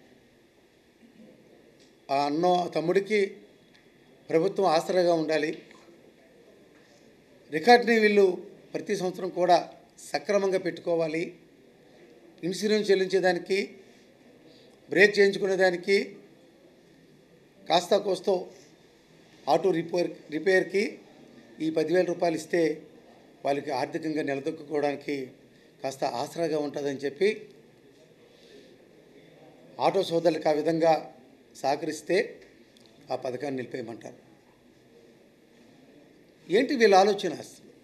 ఆ అన్నో తమ్ముడికి ప్రభుత్వం ఆసరాగా ఉండాలి. రికార్డుని వీళ్ళు ప్రతి సంవత్సరం కూడా సక్రమంగా పెట్టుకోవాలి. ఇన్సూరెన్స్ చెల్లించేదానికి బ్రేక్ చేయించుకునేదానికి కాస్త కోస్తో ఆటో రిపేర్ రిపేర్కి ఈ పదివేల రూపాయలు ఇస్తే వాళ్ళకి ఆర్థికంగా నిలదొక్కుకోవడానికి కాస్త ఆసరాగా ఉంటుందని చెప్పి ఆటో సోదరులకు ఆ విధంగా సహకరిస్తే ఆ పథకాన్ని నిలిపేయమంటారు. ఏంటి వీళ్ళ ఆలోచన?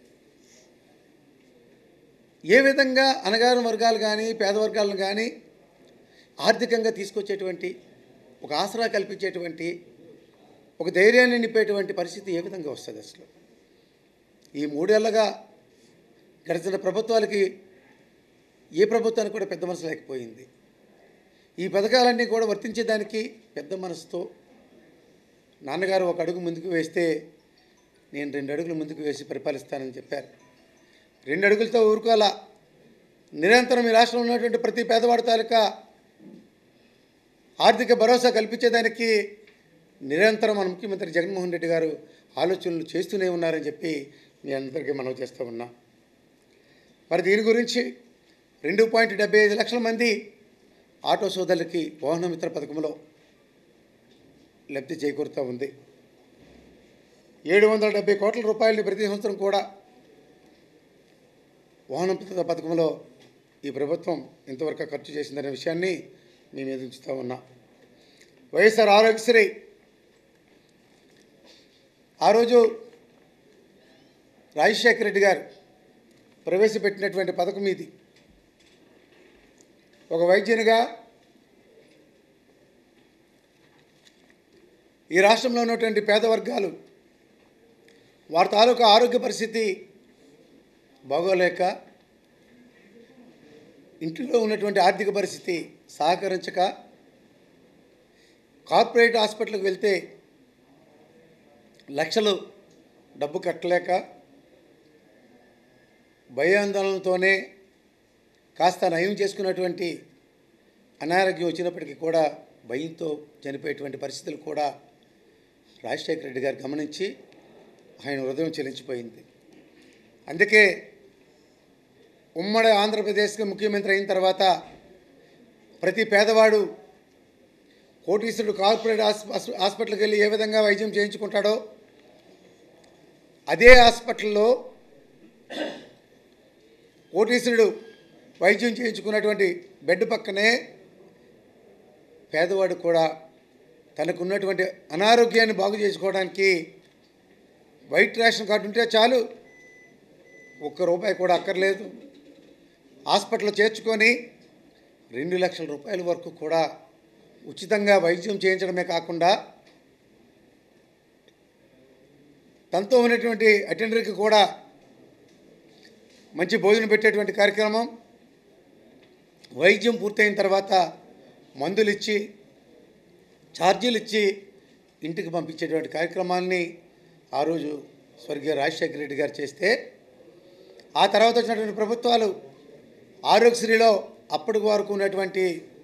ఏ విధంగా అణగారిన వర్గాలు కానీ పేద వర్గాలను కానీ ఆర్థికంగా తీసుకొచ్చేటువంటి, ఒక ఆసరా కల్పించేటువంటి, ఒక ధైర్యాన్ని నింపేటువంటి పరిస్థితి ఏ విధంగా వస్తుంది? అసలు ఈ మూడేళ్లగా గడిచిన ప్రభుత్వాలకి ఏ ప్రభుత్వానికి కూడా పెద్ద మనసు లేకపోయింది. ఈ పథకాలన్నీ కూడా వర్తించేదానికి పెద్ద మనసుతో నాన్నగారు ఒక అడుగు ముందుకు వేస్తే నేను రెండు అడుగులు ముందుకు వేసి పరిపాలిస్తానని చెప్పారు. రెండు అడుగులతో ఊరుకోవాలా. నిరంతరం ఈ రాష్ట్రంలో ఉన్నటువంటి ప్రతి పేదవాడి తాలూకా ఆర్థిక భరోసా కల్పించేదానికి నిరంతరం మన ముఖ్యమంత్రి జగన్మోహన్ రెడ్డి గారు ఆలోచనలు చేస్తూనే ఉన్నారని చెప్పి మీ అందరికీ మనవి చేస్తూ ఉన్నా. మరి దీని గురించి రెండు పాయింట్ డెబ్బై ఐదు లక్షల మంది ఆటో సోదరులకి వాహన మిత్ర పథకంలో లబ్ధి చేకూరుతూ ఉంది. ఏడు వందల డెబ్బై కోట్ల రూపాయలని ప్రతి సంవత్సరం కూడా వాహన మిత్ర పథకంలో ఈ ప్రభుత్వం ఇంతవరకు ఖర్చు చేసిందనే విషయాన్ని మీ మీద ఉంచుతూ ఉన్నా. వైఎస్ఆర్ ఆరోగ్యశ్రీ ఆ రోజు రాజశేఖర రెడ్డి గారు ప్రవేశపెట్టినటువంటి పథకం ఇది. ఒక వైద్యునిగా ఈ రాష్ట్రంలో ఉన్నటువంటి పేద వర్గాలు వారి తాలూకా ఆరోగ్య పరిస్థితి బాగోలేక, ఇంటిలో ఉన్నటువంటి ఆర్థిక పరిస్థితి సహకరించక, కార్పొరేట్ హాస్పిటల్కి వెళ్తే లక్షలు డబ్బు కట్టలేక, భయాందోళనతోనే కాస్త నయం చేసుకున్నటువంటి అనారోగ్యం వచ్చినప్పటికీ కూడా భయంతో చనిపోయేటువంటి పరిస్థితులు కూడా రాజశేఖర రెడ్డి గారు గమనించి ఆయన హృదయం చెలించిపోయింది. అందుకే ఉమ్మడి ఆంధ్రప్రదేశ్కి ముఖ్యమంత్రి అయిన తర్వాత ప్రతి పేదవాడు కోటీశ్వరుడు కార్పొరేట్ హాస్పిటల్కి వెళ్ళి ఏ విధంగా వైద్యం చేయించుకుంటాడో అదే హాస్పిటల్లో కోటీశ్వరుడు వైద్యం చేయించుకున్నటువంటి బెడ్ పక్కనే పేదవాడు కూడా తనకున్నటువంటి అనారోగ్యాన్ని బాగు చేసుకోవడానికి వైట్ రేషన్ కార్డు ఉంటే చాలు, ఒక్క రూపాయి కూడా అక్కర్లేదు, హాస్పిటల్లో చేర్చుకొని రెండు లక్షల రూపాయల వరకు కూడా ఉచితంగా వైద్యం చేయించడమే కాకుండా తనతో ఉన్నటువంటి అటెండర్కి కూడా మంచి భోజనం పెట్టేటువంటి కార్యక్రమం, వైద్యం పూర్తయిన తర్వాత మందులు ఇచ్చి ఛార్జీలు ఇచ్చి ఇంటికి పంపించేటువంటి కార్యక్రమాన్ని ఆ రోజు స్వర్గీయ రాజశేఖర రెడ్డి గారు చేస్తే, ఆ తర్వాత వచ్చినటువంటి ప్రభుత్వాలు ఆరోగ్యశ్రీలో అప్పటి వరకు ఉన్నటువంటి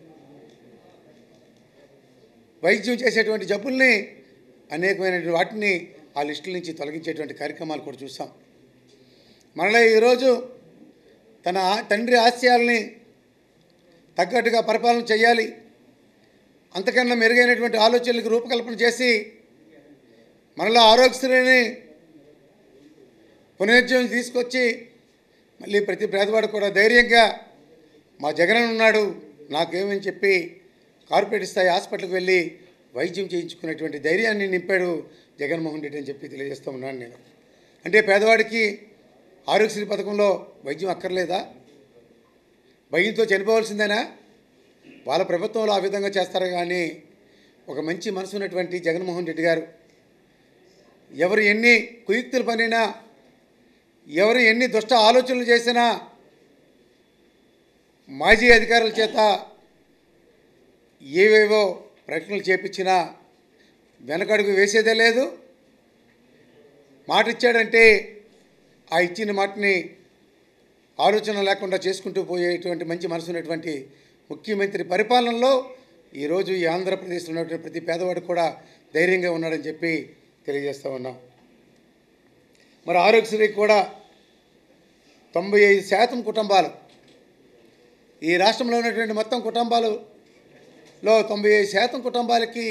వైద్యం చేసేటువంటి జబ్బుల్ని అనేకమైనటువంటి వాటిని ఆ లిస్టుల నుంచి తొలగించేటువంటి కార్యక్రమాలు కూడా చూసాం. మరలా ఈరోజు తన తండ్రి ఆశయాల్ని తగ్గట్టుగా పరిపాలన చేయాలి, అంతకన్నా మెరుగైనటువంటి ఆలోచనలకు రూపకల్పన చేసి మరలా ఆరోగ్యశ్రీని పునరుజ్జీవం తీసుకొచ్చి మళ్ళీ ప్రతి పేదవాడు కూడా ధైర్యంగా మా జగన్ ఉన్నాడు నాకేమని చెప్పి కార్పొరేట్ స్థాయి హాస్పిటల్కి వెళ్ళి వైద్యం చేయించుకునేటువంటి ధైర్యాన్ని నింపాడు జగన్మోహన్ రెడ్డి అని చెప్పి తెలియజేస్తూ ఉన్నాను నేను. అంటే పేదవాడికి ఆరోగ్యశ్రీ పథకంలో వైద్యం అక్కర్లేదా? భయంతో చనిపోవాల్సిందేనా? వాళ్ళ ప్రభుత్వంలో ఆ విధంగా చేస్తారు. కానీ ఒక మంచి మనసు ఉన్నటువంటి జగన్మోహన్ రెడ్డి గారు ఎవరు ఎన్ని కుయుక్తులు పనినా, ఎవరు ఎన్ని దుష్ట ఆలోచనలు చేసినా, మాజీ అధికారుల చేత ఏవేవో ప్రకటనలు చేపించినా వెనకడుగు వేసేదే లేదు. మాట ఇచ్చాడంటే ఆ ఇచ్చిన మాటని ఆలోచన లేకుండా చేసుకుంటూ పోయేటువంటి మంచి మనసు ఉన్నటువంటి ముఖ్యమంత్రి పరిపాలనలో ఈరోజు ఈ ఆంధ్రప్రదేశ్లో ఉన్నటువంటి ప్రతి పేదవాడు కూడా ధైర్యంగా ఉన్నాడని చెప్పి తెలియజేస్తూ ఉన్నాం. మరి ఆరోగ్యశ్రీ కూడా తొంభై ఐదు శాతం కుటుంబాలు, ఈ రాష్ట్రంలో ఉన్నటువంటి మొత్తం కుటుంబాలలో తొంభై ఐదు శాతం కుటుంబాలకి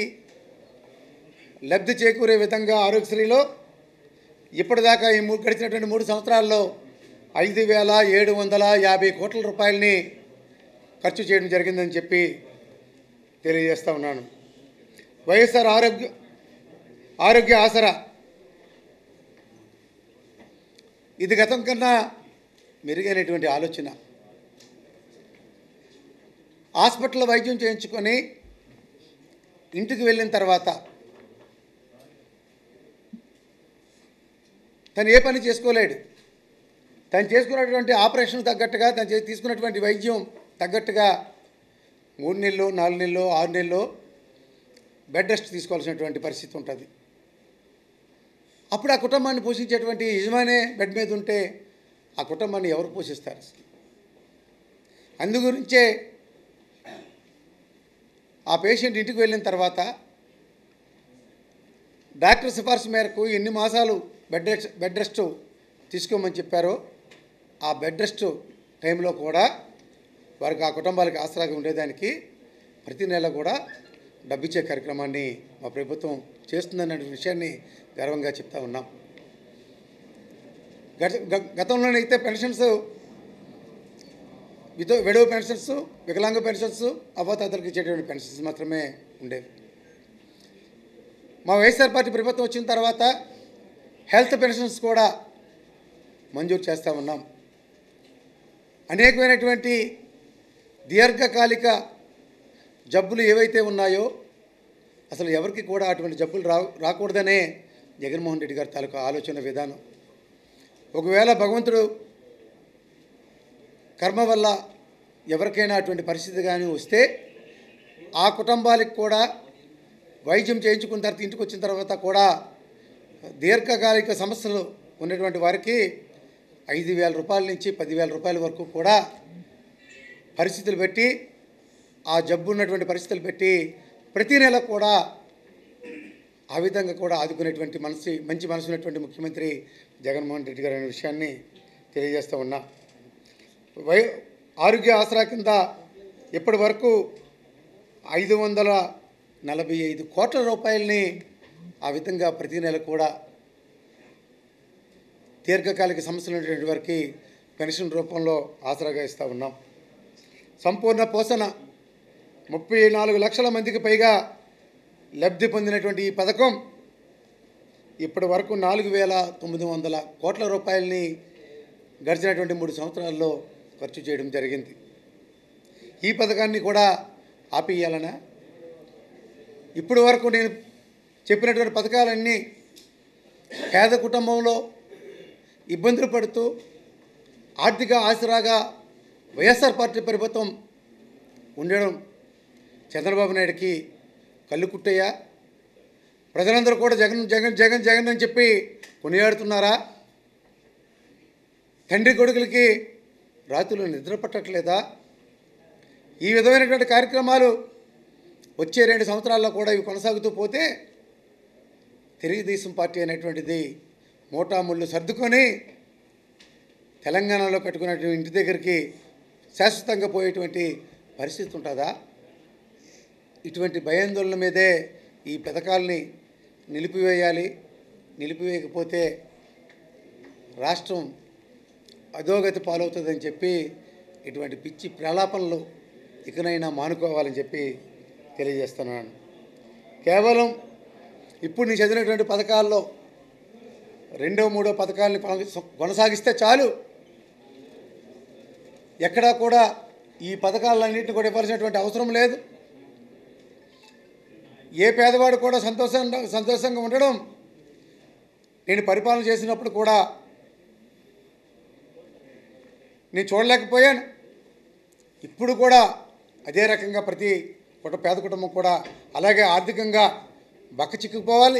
లబ్ధి చేకూరే విధంగా ఆరోగ్యశ్రీలో ఇప్పటిదాకా ఈ మూడు గడిచినటువంటి మూడు సంవత్సరాల్లో ఐదు వేల ఏడు వందల యాభై కోట్ల రూపాయలని ఖర్చు చేయడం జరిగిందని చెప్పి తెలియజేస్తూ ఉన్నాను. వైఎస్ఆర్ ఆరోగ్య ఆరోగ్య ఆసరా ఇది గతం కన్నా మెరుగైనటువంటి ఆలోచన. హాస్పిటల్లో వైద్యం చేయించుకొని ఇంటికి వెళ్ళిన తర్వాత తను ఏ పని చేసుకోలేడు. తను చేసుకున్నటువంటి ఆపరేషన్ తగ్గట్టుగా తను తీసుకున్నటువంటి వైద్యం తగ్గట్టుగా మూడు నెలలు నాలుగు నెలలు ఆరు నెలలు బెడ్ రెస్ట్ తీసుకోవాల్సినటువంటి పరిస్థితి ఉంటుంది. అప్పుడు ఆ కుటుంబాన్ని పోషించేటువంటి యజమానే బెడ్ మీద ఉంటే ఆ కుటుంబాన్ని ఎవరు పోషిస్తారు? అందుగురించే ఆ పేషెంట్ ఇంటికి వెళ్ళిన తర్వాత డాక్టర్ సిఫార్సు మేరకు ఎన్ని మాసాలు బెడ్ రెస్ట్ బెడ్ రెస్ట్ తీసుకోమని చెప్పారో ఆ బెడ్ రెస్ట్ టైంలో కూడా వారికి ఆ కుటుంబాలకు ఆసరాగా ఉండేదానికి ప్రతి నెల కూడా డబ్బిచ్చే కార్యక్రమాన్ని మా ప్రభుత్వం చేస్తుందనే విషయాన్ని గర్వంగా చెప్తా ఉన్నాం. గత గతంలోనైతే పెన్షన్స్ వితో విడవ పెన్షన్స్, వికలాంగ పెన్షన్స్, అవ్వాతాతలకు ఇచ్చేటువంటి పెన్షన్స్ మాత్రమే ఉండేవి. మా వైఎస్ఆర్ పార్టీ ప్రభుత్వం వచ్చిన తర్వాత హెల్త్ పెన్షన్స్ కూడా మంజూరు చేస్తూ ఉన్నాం. అనేకమైనటువంటి దీర్ఘకాలిక జబ్బులు ఏవైతే ఉన్నాయో అసలు ఎవరికి కూడా అటువంటి జబ్బులు రా రాకూడదనే జగన్మోహన్ రెడ్డి గారి తాలూకా ఆలోచన విధానం. ఒకవేళ భగవంతుడు కర్మ వల్ల ఎవరికైనా అటువంటి పరిస్థితి కానీ వస్తే ఆ కుటుంబాలకు కూడా వైద్యం చేయించుకున్న తర్వాత ఇంటికి వచ్చిన తర్వాత కూడా దీర్ఘకాలిక సమస్యలు ఉన్నటువంటి వారికి ఐదు వేల రూపాయల నుంచి పదివేల రూపాయల వరకు కూడా పరిస్థితులు పెట్టి ఆ జబ్బు ఉన్నటువంటి పరిస్థితులు పెట్టి ప్రతి నెల కూడా ఆ విధంగా కూడా ఆదుకునేటువంటి మనసు మంచి మనసు ఉన్నటువంటి ముఖ్యమంత్రి జగన్మోహన్ రెడ్డి గారు అనే విషయాన్ని తెలియజేస్తూ ఉన్నా. వై ఆరోగ్య ఆసరా కింద ఇప్పటి వరకు ఐదు వందల నలభై ఐదు కోట్ల రూపాయలని ఆ విధంగా ప్రతి నెల కూడా దీర్ఘకాలిక సమస్యలు ఉన్నటువంటి వారికి పెన్షన్ రూపంలో ఆసరాగా ఇస్తూ ఉన్నాం. సంపూర్ణ పోషణ ముప్పై నాలుగు లక్షల మందికి పైగా లబ్ధి పొందినటువంటి ఈ పథకం ఇప్పటి వరకు నాలుగు వేల తొమ్మిది వందల కోట్ల రూపాయలని గడిచినటువంటి మూడు సంవత్సరాల్లో ఖర్చు చేయడం జరిగింది. ఈ పథకాన్ని కూడా ఆపేయాలనా? ఇప్పటి వరకు నేను చెప్పినటువంటి పథకాలన్నీ పేద కుటుంబంలో ఇబ్బందులు పడుతూ ఆర్థిక ఆసరాగా వైఎస్ఆర్ పార్టీ ప్రభుత్వం ఉండడం చంద్రబాబు నాయుడికి కళ్ళు కుట్టయ్యా? ప్రజలందరూ కూడా జగన్ జగన్ జగన్ జగన్ అని చెప్పి కొనియాడుతున్నారా? తండ్రి కొడుకులకి రాత్రులు నిద్ర పట్టట్లేదా? ఈ విధమైనటువంటి కార్యక్రమాలు వచ్చే రెండు సంవత్సరాల్లో కూడా ఇవి కొనసాగుతూ పోతే తెలుగుదేశం పార్టీ అనేటువంటిది మోటాముళ్ళు సర్దుకొని తెలంగాణలో కట్టుకున్నటువంటి ఇంటి దగ్గరికి శాశ్వతంగా పోయేటువంటి పరిస్థితి ఉంటుందా? ఇటువంటి భయాందోళన మీదే ఈ పథకాలని నిలిపివేయాలి. నిలిపివేయకపోతే రాష్ట్రం అధోగతి పాలవుతుందని చెప్పి ఇటువంటి పిచ్చి ప్రలాపనలు ఇకనైనా మానుకోవాలని చెప్పి తెలియజేస్తున్నాను. కేవలం ఇప్పుడు నేను చదివినటువంటి పథకాల్లో రెండో మూడో పథకాలని కొనసాగిస్తే చాలు. ఎక్కడా కూడా ఈ పథకాలన్నింటినీ కూడా ఇవ్వాల్సినటువంటి అవసరం లేదు. ఏ పేదవాడు కూడా సంతోషంగా సంతోషంగా ఉండడం నేను పరిపాలన చేసినప్పుడు కూడా నేను చూడలేకపోయాను. ఇప్పుడు కూడా అదే రకంగా ప్రతి ఒక పేద కుటుంబం కూడా అలాగే ఆర్థికంగా బక్క చిక్కుకుపోవాలి.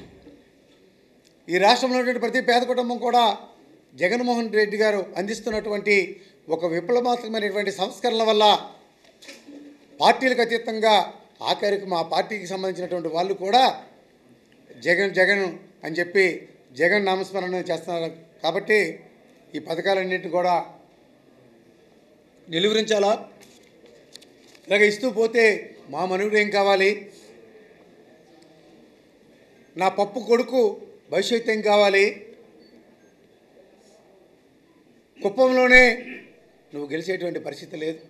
ఈ రాష్ట్రంలో ఉన్నటువంటి ప్రతి పేద కుటుంబం కూడా జగన్మోహన్ రెడ్డి గారు అందిస్తున్నటువంటి ఒక విప్లవాత్మకమైనటువంటి సంస్కరణల వల్ల పార్టీలకు అతీతంగా ఆఖరికి మా పార్టీకి సంబంధించినటువంటి వాళ్ళు కూడా జగన్ జగన్ అని చెప్పి జగన్ నామస్మరణ చేస్తున్నారు. కాబట్టి ఈ పథకాలన్నింటినీ కూడా నిలువరించాలా? ఇలాగ ఇస్తూ పోతే మా మనుగడ ఏం కావాలి? నా పప్పు కొడుకు భవిష్యత్తు ఏం కావాలి? కుప్పంలోనే నువ్వు గెలిచేటువంటి పరిస్థితి లేదు.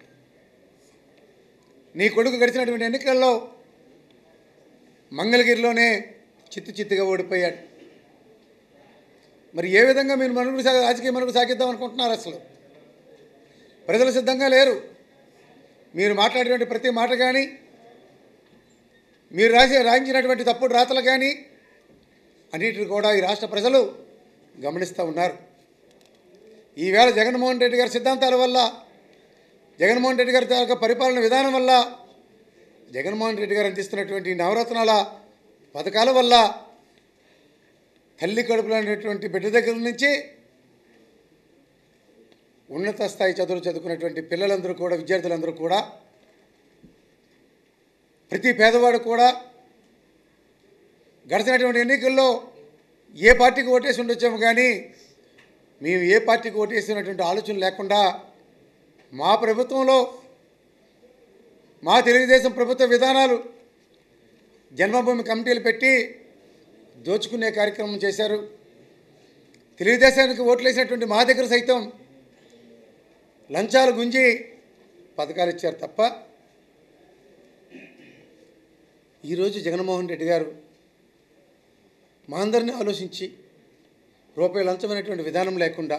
నీ కొడుకు గడిచినటువంటి ఎన్నికల్లో మంగళగిరిలోనే చిత్తు చిత్తుగా ఓడిపోయాడు. మరి ఏ విధంగా మీరు మనుగడ సా రాజకీయ మనుగడ సాగిద్దాం అనుకుంటున్నారు? అసలు ప్రజలు సిద్ధంగా లేరు. మీరు మాట్లాడేటువంటి ప్రతి మాట కానీ, మీరు రాసే రాయించినటువంటి తప్పుడు రాతలు కానీ అన్నిటిని కూడా ఈ రాష్ట్ర ప్రజలు గమనిస్తూ ఉన్నారు. ఈవేళ జగన్మోహన్ రెడ్డి గారి సిద్ధాంతాల వల్ల, జగన్మోహన్ రెడ్డి గారి తాలూకా పరిపాలన విధానం వల్ల, జగన్మోహన్ రెడ్డి గారు అందిస్తున్నటువంటి నవరత్నాల పథకాల వల్ల తల్లి కడుపులో ఉన్నటువంటి బిడ్డ దగ్గర నుంచి ఉన్నత స్థాయి చదువులు చదువుకున్నటువంటి పిల్లలందరూ కూడా, విద్యార్థులందరూ కూడా, ప్రతి పేదవాడు కూడా గడిచినటువంటి ఎన్నికల్లో ఏ పార్టీకి ఓటేసి ఉండొచ్చాము కానీ మేము ఏ పార్టీకి ఓటేసినటువంటి ఆలోచన లేకుండా మా ప్రభుత్వంలో, మా తెలుగుదేశం ప్రభుత్వ విధానాలు జన్మభూమి కమిటీలు పెట్టి దోచుకునే కార్యక్రమం చేశారు. తెలుగుదేశానికి ఓట్లు వేసినటువంటి మా దగ్గర సైతం లంచాలు గుంజి పథకాలు ఇచ్చారు తప్ప, ఈరోజు జగన్మోహన్ రెడ్డి గారు మా అందరినీ ఆలోచించి రూపాయి లంచమైనటువంటి విధానం లేకుండా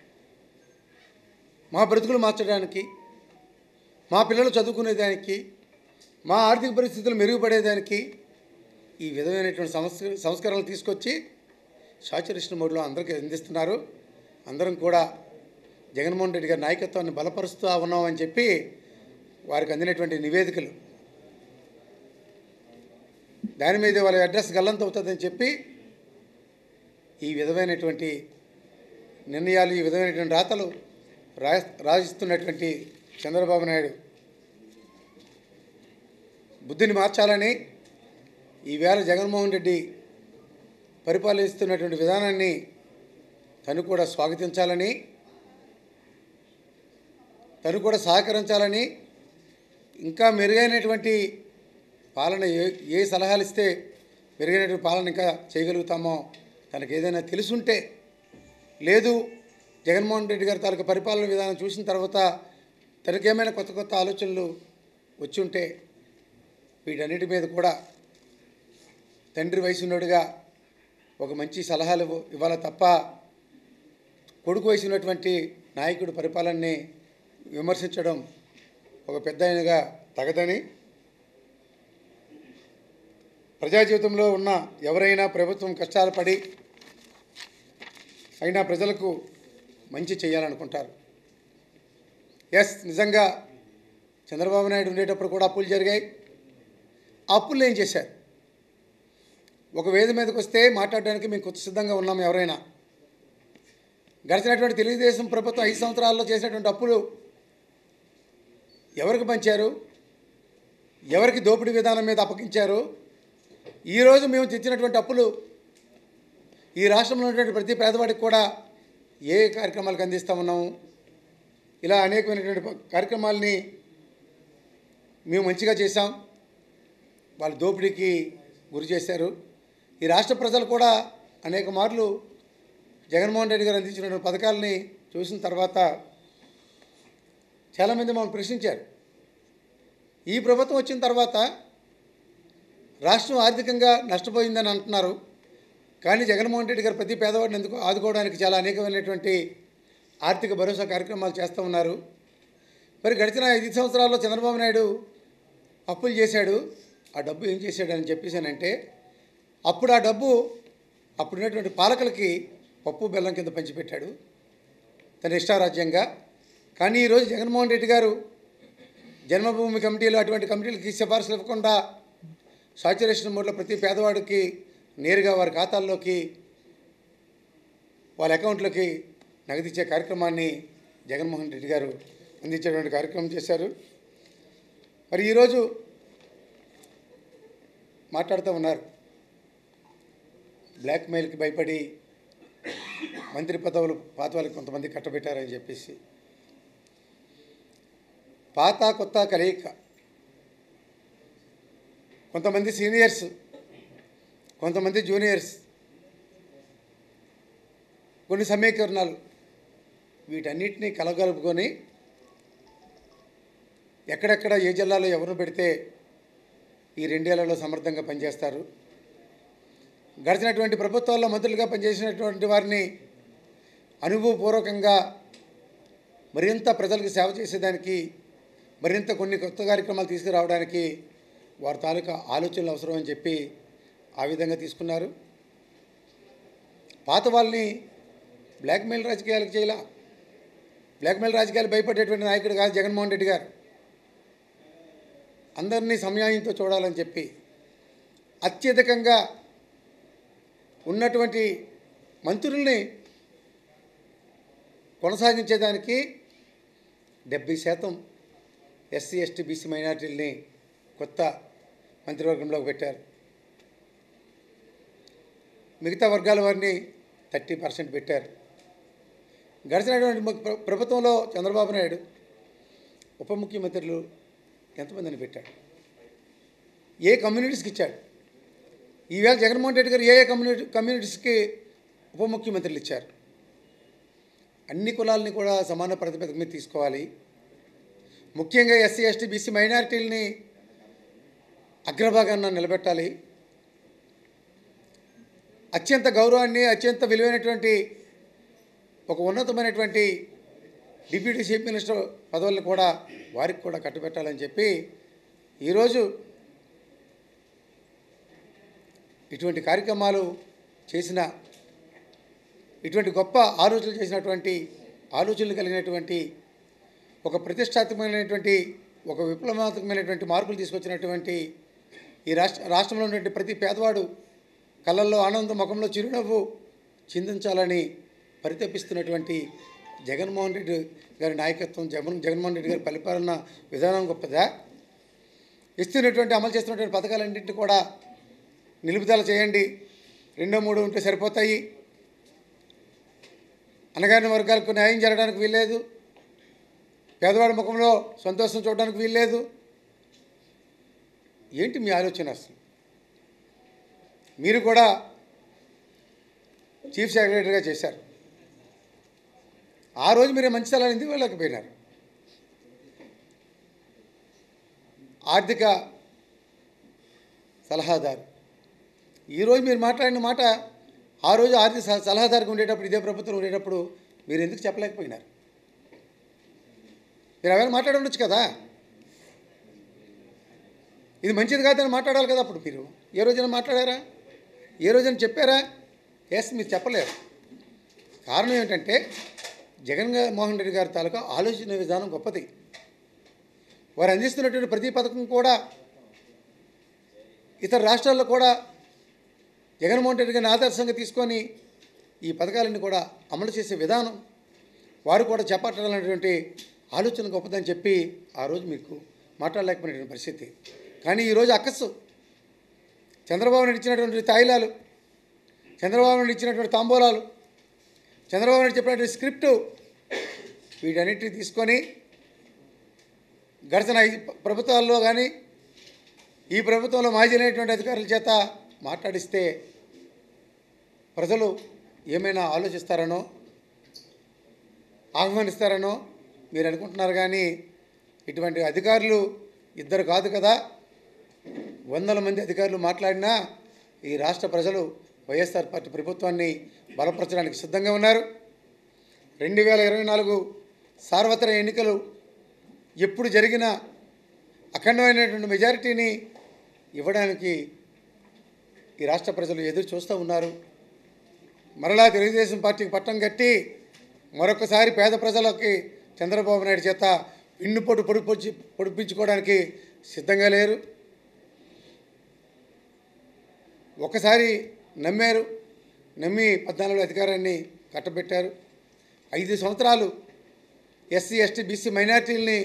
మా బ్రతుకులు మార్చడానికి, మా పిల్లలు చదువుకునేదానికి, మా ఆర్థిక పరిస్థితులు మెరుగుపడేదానికి ఈ విధమైనటువంటి సంస్క సంస్కరణలు తీసుకొచ్చి సాచురేషన్ మోడ్లో అందరికీ అందిస్తున్నారు. అందరం కూడా జగన్మోహన్ రెడ్డి గారి నాయకత్వాన్ని బలపరుస్తూ ఉన్నామని చెప్పి వారికి అందినటువంటి నివేదికలు, దాని మీద వాళ్ళ అడ్రస్ గల్లంత అవుతుందని చెప్పి ఈ విధమైనటువంటి నిర్ణయాలు, ఈ విధమైనటువంటి రాతలు రా రాజిస్తున్నటువంటి చంద్రబాబు నాయుడు బుద్ధిని మార్చాలని, ఈవేళ జగన్మోహన్ రెడ్డి పరిపాలిస్తున్నటువంటి విధానాన్ని తను కూడా స్వాగతించాలని, తను కూడా సహకరించాలని, ఇంకా మెరుగైనటువంటి పాలన ఏ ఏ సలహాలు ఇస్తే మెరుగైనటువంటి పాలన ఇంకా చేయగలుగుతామో తనకు ఏదైనా తెలుసుంటే, లేదు జగన్మోహన్ రెడ్డి గారి తాలూకు పరిపాలన విధానం చూసిన తర్వాత తనకేమైనా కొత్త కొత్త ఆలోచనలు వచ్చి ఉంటే వీటన్నిటి మీద కూడా తండ్రి వయసున్నోడుగా ఒక మంచి సలహాలు ఇవ్వాలి తప్ప కొడుకు వయసున్నటువంటి నాయకుడు పరిపాలనని విమర్శించడం ఒక పెద్ద ఆయనగా తగదని, ప్రజా జీవితంలో ఉన్న ఎవరైనా ప్రభుత్వం కష్టాలు పడి అయినా ప్రజలకు మంచి చేయాలనుకుంటారు. ఎస్, నిజంగా చంద్రబాబు నాయుడు ఉండేటప్పుడు కూడా అప్పులు జరిగాయి. అప్పులు ఏం చేశారు? ఒక వేది మీదకి వస్తే మాట్లాడడానికి మేము కొత్త సిద్ధంగా ఉన్నాము. ఎవరైనా గడిచినటువంటి తెలుగుదేశం ప్రభుత్వం ఐదు సంవత్సరాల్లో చేసినటువంటి అప్పులు ఎవరికి పంచారు? ఎవరికి దోపిడీ విధానం మీద అప్పగించారు? ఈరోజు మేము తెచ్చినటువంటి అప్పులు ఈ రాష్ట్రంలో ఉన్నటువంటి ప్రతి పేదవాడికి కూడా ఏ కార్యక్రమాలకు అందిస్తూ ఉన్నాము? ఇలా అనేకమైనటువంటి కార్యక్రమాలని మేము మంచిగా చేశాం, వాళ్ళు దోపిడీకి గురి చేశారు. ఈ రాష్ట్ర ప్రజలు కూడా అనేక మార్లు జగన్మోహన్ రెడ్డి గారు అందించినటువంటి పథకాలని చూసిన తర్వాత చాలామంది మమ్మల్ని ప్రశ్నించారు. ఈ ప్రభుత్వం వచ్చిన తర్వాత రాష్ట్రం ఆర్థికంగా నష్టపోయిందని అంటున్నారు, కానీ జగన్మోహన్ రెడ్డి గారు ప్రతి పేదవాడిని ఎందుకు ఆదుకోవడానికి చాలా అనేకమైనటువంటి ఆర్థిక భరోసా కార్యక్రమాలు చేస్తూ ఉన్నారు. మరి గడిచిన ఐదు సంవత్సరాల్లో చంద్రబాబు నాయుడు అప్పులు చేశాడు, ఆ డబ్బు ఏం చేశాడని చెప్పేసానంటే, అప్పుడు ఆ డబ్బు అప్పుడున్నటువంటి పాలకులకి పప్పు బెల్లం కింద పంచిపెట్టాడు తన ఇష్టారాజ్యంగా. కానీ ఈరోజు జగన్మోహన్ రెడ్డి గారు జన్మభూమి కమిటీలు అటువంటి కమిటీలకి సిఫార్సులు ఇవ్వకుండా సాచురేషన్ మోడ్లో ప్రతి పేదవాడికి నేరుగా వారి ఖాతాల్లోకి, వాళ్ళ అకౌంట్లోకి నగదిచ్చే కార్యక్రమాన్ని జగన్మోహన్ రెడ్డి గారు అందించేటువంటి కార్యక్రమం చేశారు. మరి ఈరోజు మాట్లాడుతూ ఉన్నారు, బ్లాక్మెయిల్కి భయపడి మంత్రి పదవులు పాత వాళ్ళకి కొంతమంది కట్టబెట్టారని చెప్పేసి. పాత కొత్త కలయిక, కొంతమంది సీనియర్స్, కొంతమంది జూనియర్స్, కొన్ని సమీకరణాలు వీటన్నిటినీ కలగలుపుకొని ఎక్కడెక్కడ ఏ జిల్లాలో ఎవరు పెడితే ఈ రెండేళ్లలో సమర్థంగా పనిచేస్తారు, గడిచినటువంటి ప్రభుత్వాల్లో మంత్రులుగా పనిచేసినటువంటి వారిని అనుభవపూర్వకంగా మరింత ప్రజలకు సేవ చేసేదానికి, మరింత కొన్ని కొత్త కార్యక్రమాలు తీసుకురావడానికి వారి తాలూకా ఆలోచనలు అవసరం అని చెప్పి ఆ విధంగా తీసుకున్నారు. పాత వాళ్ళని బ్లాక్మెయిల్ రాజకీయాలకు చేయాల. బ్లాక్మెయిల్ రాజకీయాలు భయపడేటువంటి నాయకుడు కాదు జగన్మోహన్ రెడ్డి గారు. అందరినీ సమన్యాయంతో చూడాలని చెప్పి అత్యధికంగా ఉన్నటువంటి మంత్రుల్ని కొనసాగించేదానికి డెబ్బై శాతం ఎస్సీ ఎస్టీ బీసీ మైనార్టీలని కొత్త మంత్రివర్గంలోకి పెట్టారు. మిగతా వర్గాల వారిని థర్టీ పర్సెంట్ పెట్టారు. గడిచినటువంటి ప్రభుత్వంలో చంద్రబాబు నాయుడు ఉప ముఖ్యమంత్రులు ఎంతమందిని పెట్టాడు, ఏ కమ్యూనిటీస్కి ఇచ్చాడు? ఈవేళ జగన్మోహన్ రెడ్డి గారు ఏ ఏ కమ్యూనిటీ కమ్యూనిటీస్కి ఉప ముఖ్యమంత్రులు ఇచ్చారు? అన్ని కులాలని కూడా సమాన ప్రాతిపదిక మీద తీసుకోవాలి. ముఖ్యంగా ఎస్సీ ఎస్టీ బీసీ మైనారిటీలని అగ్రభాగాన్ని నిలబెట్టాలి. అత్యంత గౌరవాన్ని, అత్యంత విలువైనటువంటి ఒక ఉన్నతమైనటువంటి డిప్యూటీ చీఫ్ మినిస్టర్ పదవులను కూడా వారికి కూడా కట్టబెట్టాలని చెప్పి ఈరోజు ఇటువంటి కార్యక్రమాలు చేసిన, ఇటువంటి గొప్ప ఆలోచనలు చేసినటువంటి, ఆలోచనలు కలిగినటువంటి, ఒక ప్రతిష్టాత్మకమైనటువంటి, ఒక విప్లవాత్మకమైనటువంటి మార్పులు తీసుకొచ్చినటువంటి ఈ రాష్ట్ర రాష్ట్రంలో ఉన్నటువంటి ప్రతి పేదవాడు కళ్ళల్లో ఆనందం, ముఖంలో చిరునవ్వు చిందించాలని పరితపిస్తున్నటువంటి జగన్మోహన్ రెడ్డి గారి నాయకత్వం, జగన్ జగన్మోహన్ రెడ్డి గారి పరిపాలన విధానం గొప్పదా? ఇస్తున్నటువంటి అమలు చేస్తున్నటువంటి పథకాలన్నింటినీ కూడా నిలుపుదల చేయండి, రెండో మూడు ఉంటే సరిపోతాయి, అనగారిన వర్గాలకు న్యాయం జరగడానికి వీల్లేదు, పేదవాడి ముఖంలో సంతోషం చూడడానికి వీల్లేదు. ఏంటి మీ ఆలోచన? అసలు మీరు కూడా చీఫ్ సెక్రటరీగా చేశారు. ఆ రోజు మీరు మంచి సలహాలు ఎందుకు వెళ్ళకపోయినారు? ఆర్థిక సలహాదారు. ఈరోజు మీరు మాట్లాడిన మాట ఆ రోజు ఆర్థిక సలహాదారుగా ఉండేటప్పుడు, ఇదే ప్రభుత్వం ఉండేటప్పుడు మీరు ఎందుకు చెప్పలేకపోయినారు? మీరు ఎవరైనా మాట్లాడి ఉండొచ్చు కదా. ఇది మంచిది కాదని మాట్లాడాలి కదా. అప్పుడు మీరు ఏ రోజైనా మాట్లాడారా? ఏ రోజైనా చెప్పారా? ఎస్, మీరు చెప్పలేరు. కారణం ఏంటంటే జగన్ మోహన్ రెడ్డి గారి తాలూకా ఆలోచన విధానం గొప్పది. వారు అందిస్తున్నటువంటి ప్రతి పథకం కూడా ఇతర రాష్ట్రాల్లో కూడా జగన్మోహన్ రెడ్డి గారిని ఆదర్శంగా తీసుకొని ఈ పథకాలన్నీ కూడా అమలు చేసే విధానం వారు కూడా చేపట్టాలనేటువంటి ఆలోచన గొప్పదని చెప్పి ఆ రోజు మీకు మాట్లాడలేకపోయినటువంటి పరిస్థితి. కానీ ఈరోజు అక్కసు చంద్రబాబు నాయుడు ఇచ్చినటువంటి తాయిలాలు, చంద్రబాబు నాయుడు ఇచ్చినటువంటి తాంబూలాలు, చంద్రబాబు నాయుడు చెప్పినటువంటి స్క్రిప్టు, వీటన్నిటిని తీసుకొని గడిచిన ఐదు ప్రభుత్వాల్లో కానీ ఈ ప్రభుత్వంలో మాజీ అయినటువంటి అధికారుల చేత మాట్లాడిస్తే ప్రజలు ఏమైనా ఆలోచిస్తారనో ఆహ్వానిస్తారనో మీరు అనుకుంటున్నారు. కానీ ఇటువంటి అధికారులు ఇద్దరు కాదు కదా, వందల మంది అధికారులు మాట్లాడినా ఈ రాష్ట్ర ప్రజలు వైఎస్ఆర్ పార్టీ ప్రభుత్వాన్ని బలపరచడానికి సిద్ధంగా ఉన్నారు. రెండు వేల ఇరవై నాలుగు సార్వత్రిక ఎన్నికలు ఎప్పుడు జరిగినా అఖండమైనటువంటి మెజారిటీని ఇవ్వడానికి ఈ రాష్ట్ర ప్రజలు ఎదురు చూస్తూ ఉన్నారు. మరలా తెలుగుదేశం పార్టీకి పట్టం కట్టి మరొకసారి పేద ప్రజలకి చంద్రబాబు నాయుడు చేత విన్నుపోటు పొడిపించి పొడిపించుకోవడానికి సిద్ధంగా లేరు. ఒకసారి నమ్మారు, నమ్మి పద్నాలుగు అధికారాన్ని కట్టబెట్టారు. ఐదు సంవత్సరాలు ఎస్సీ ఎస్టీ బీసీ మైనార్టీలని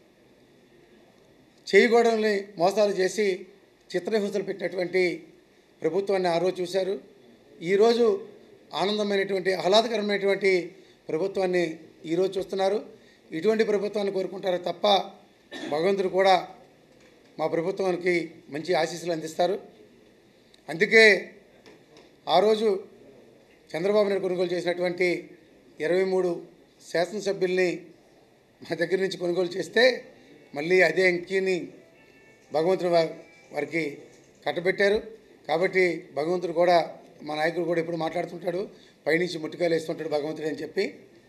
చేయకూడని మోసాలు చేసి చిత్రహింసలు పెట్టినటువంటి ప్రభుత్వాన్ని ఆ రోజు చూశారు. ఈరోజు ఆనందమైనటువంటి ఆహ్లాదకరమైనటువంటి ప్రభుత్వాన్ని ఈరోజు చూస్తున్నారు. ఇటువంటి ప్రభుత్వాన్ని కోరుకుంటారు తప్ప భగవంతుడు కూడా మా ప్రభుత్వానికి మంచి ఆశీస్సులు అందిస్తారు. అందుకే ఆ రోజు చంద్రబాబు నాయుడు కొనుగోలు చేసినటువంటి ఇరవై మూడు శాసనసభ్యుల్ని మా దగ్గర నుంచి కొనుగోలు చేస్తే మళ్ళీ అదే అంకిని భగవంతుడు వారికి కట్టబెట్టారు. కాబట్టి భగవంతుడు కూడా మా నాయకుడు కూడా ఎప్పుడు మాట్లాడుతుంటాడు, పైనుంచి ముట్టికాయలు వేస్తుంటాడు భగవంతుడు అని చెప్పి.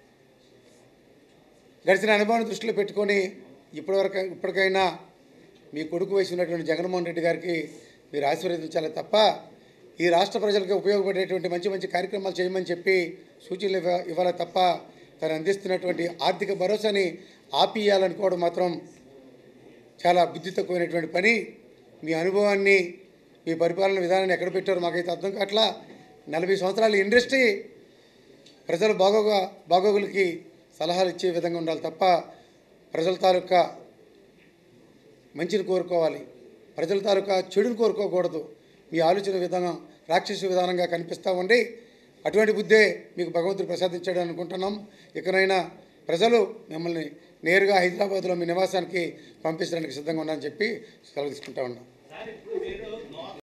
గడిచిన అనుభవాన్ని దృష్టిలో పెట్టుకొని ఇప్పటివరకు ఇప్పటికైనా మీ కొడుకు వయసు ఉన్నటువంటి జగన్మోహన్ రెడ్డి గారికి మీరు ఆశీర్వదించాలి తప్ప ఈ రాష్ట్ర ప్రజలకు ఉపయోగపడేటువంటి మంచి మంచి కార్యక్రమాలు చేయమని చెప్పి సూచనలు ఇవ్వ ఇవ్వాలి తప్ప తను అందిస్తున్నటువంటి ఆర్థిక భరోసాని ఆపియాలనుకోవడం మాత్రం చాలా బుద్ధి తక్కువైనటువంటి పని. మీ అనుభవాన్ని మీ పరిపాలన విధానాన్ని ఎక్కడ పెట్టారో మాకైతే అర్థం కావట్లా. నలభై సంవత్సరాల ఇండస్ట్రీ ప్రజల బాగోగా బాగోగులకి సలహాలు ఇచ్చే విధంగా ఉండాలి తప్ప ప్రజల తాలూకా మంచిని కోరుకోవాలి, ప్రజల తాలూకా చెడుని కోరుకోకూడదు. మీ ఆలోచన విధానం రాక్షస విధానంగా కనిపిస్తూ ఉండి అటువంటి బుద్ధే మీకు భగవంతుడు ప్రసాదించాడు అనుకుంటున్నాం. ఇకనైనా ప్రజలు మిమ్మల్ని నేరుగా హైదరాబాద్లో మీ నివాసానికి పంపించడానికి సిద్ధంగా ఉన్నారని చెప్పి సెలవు తీసుకుంటా ఉన్నాం.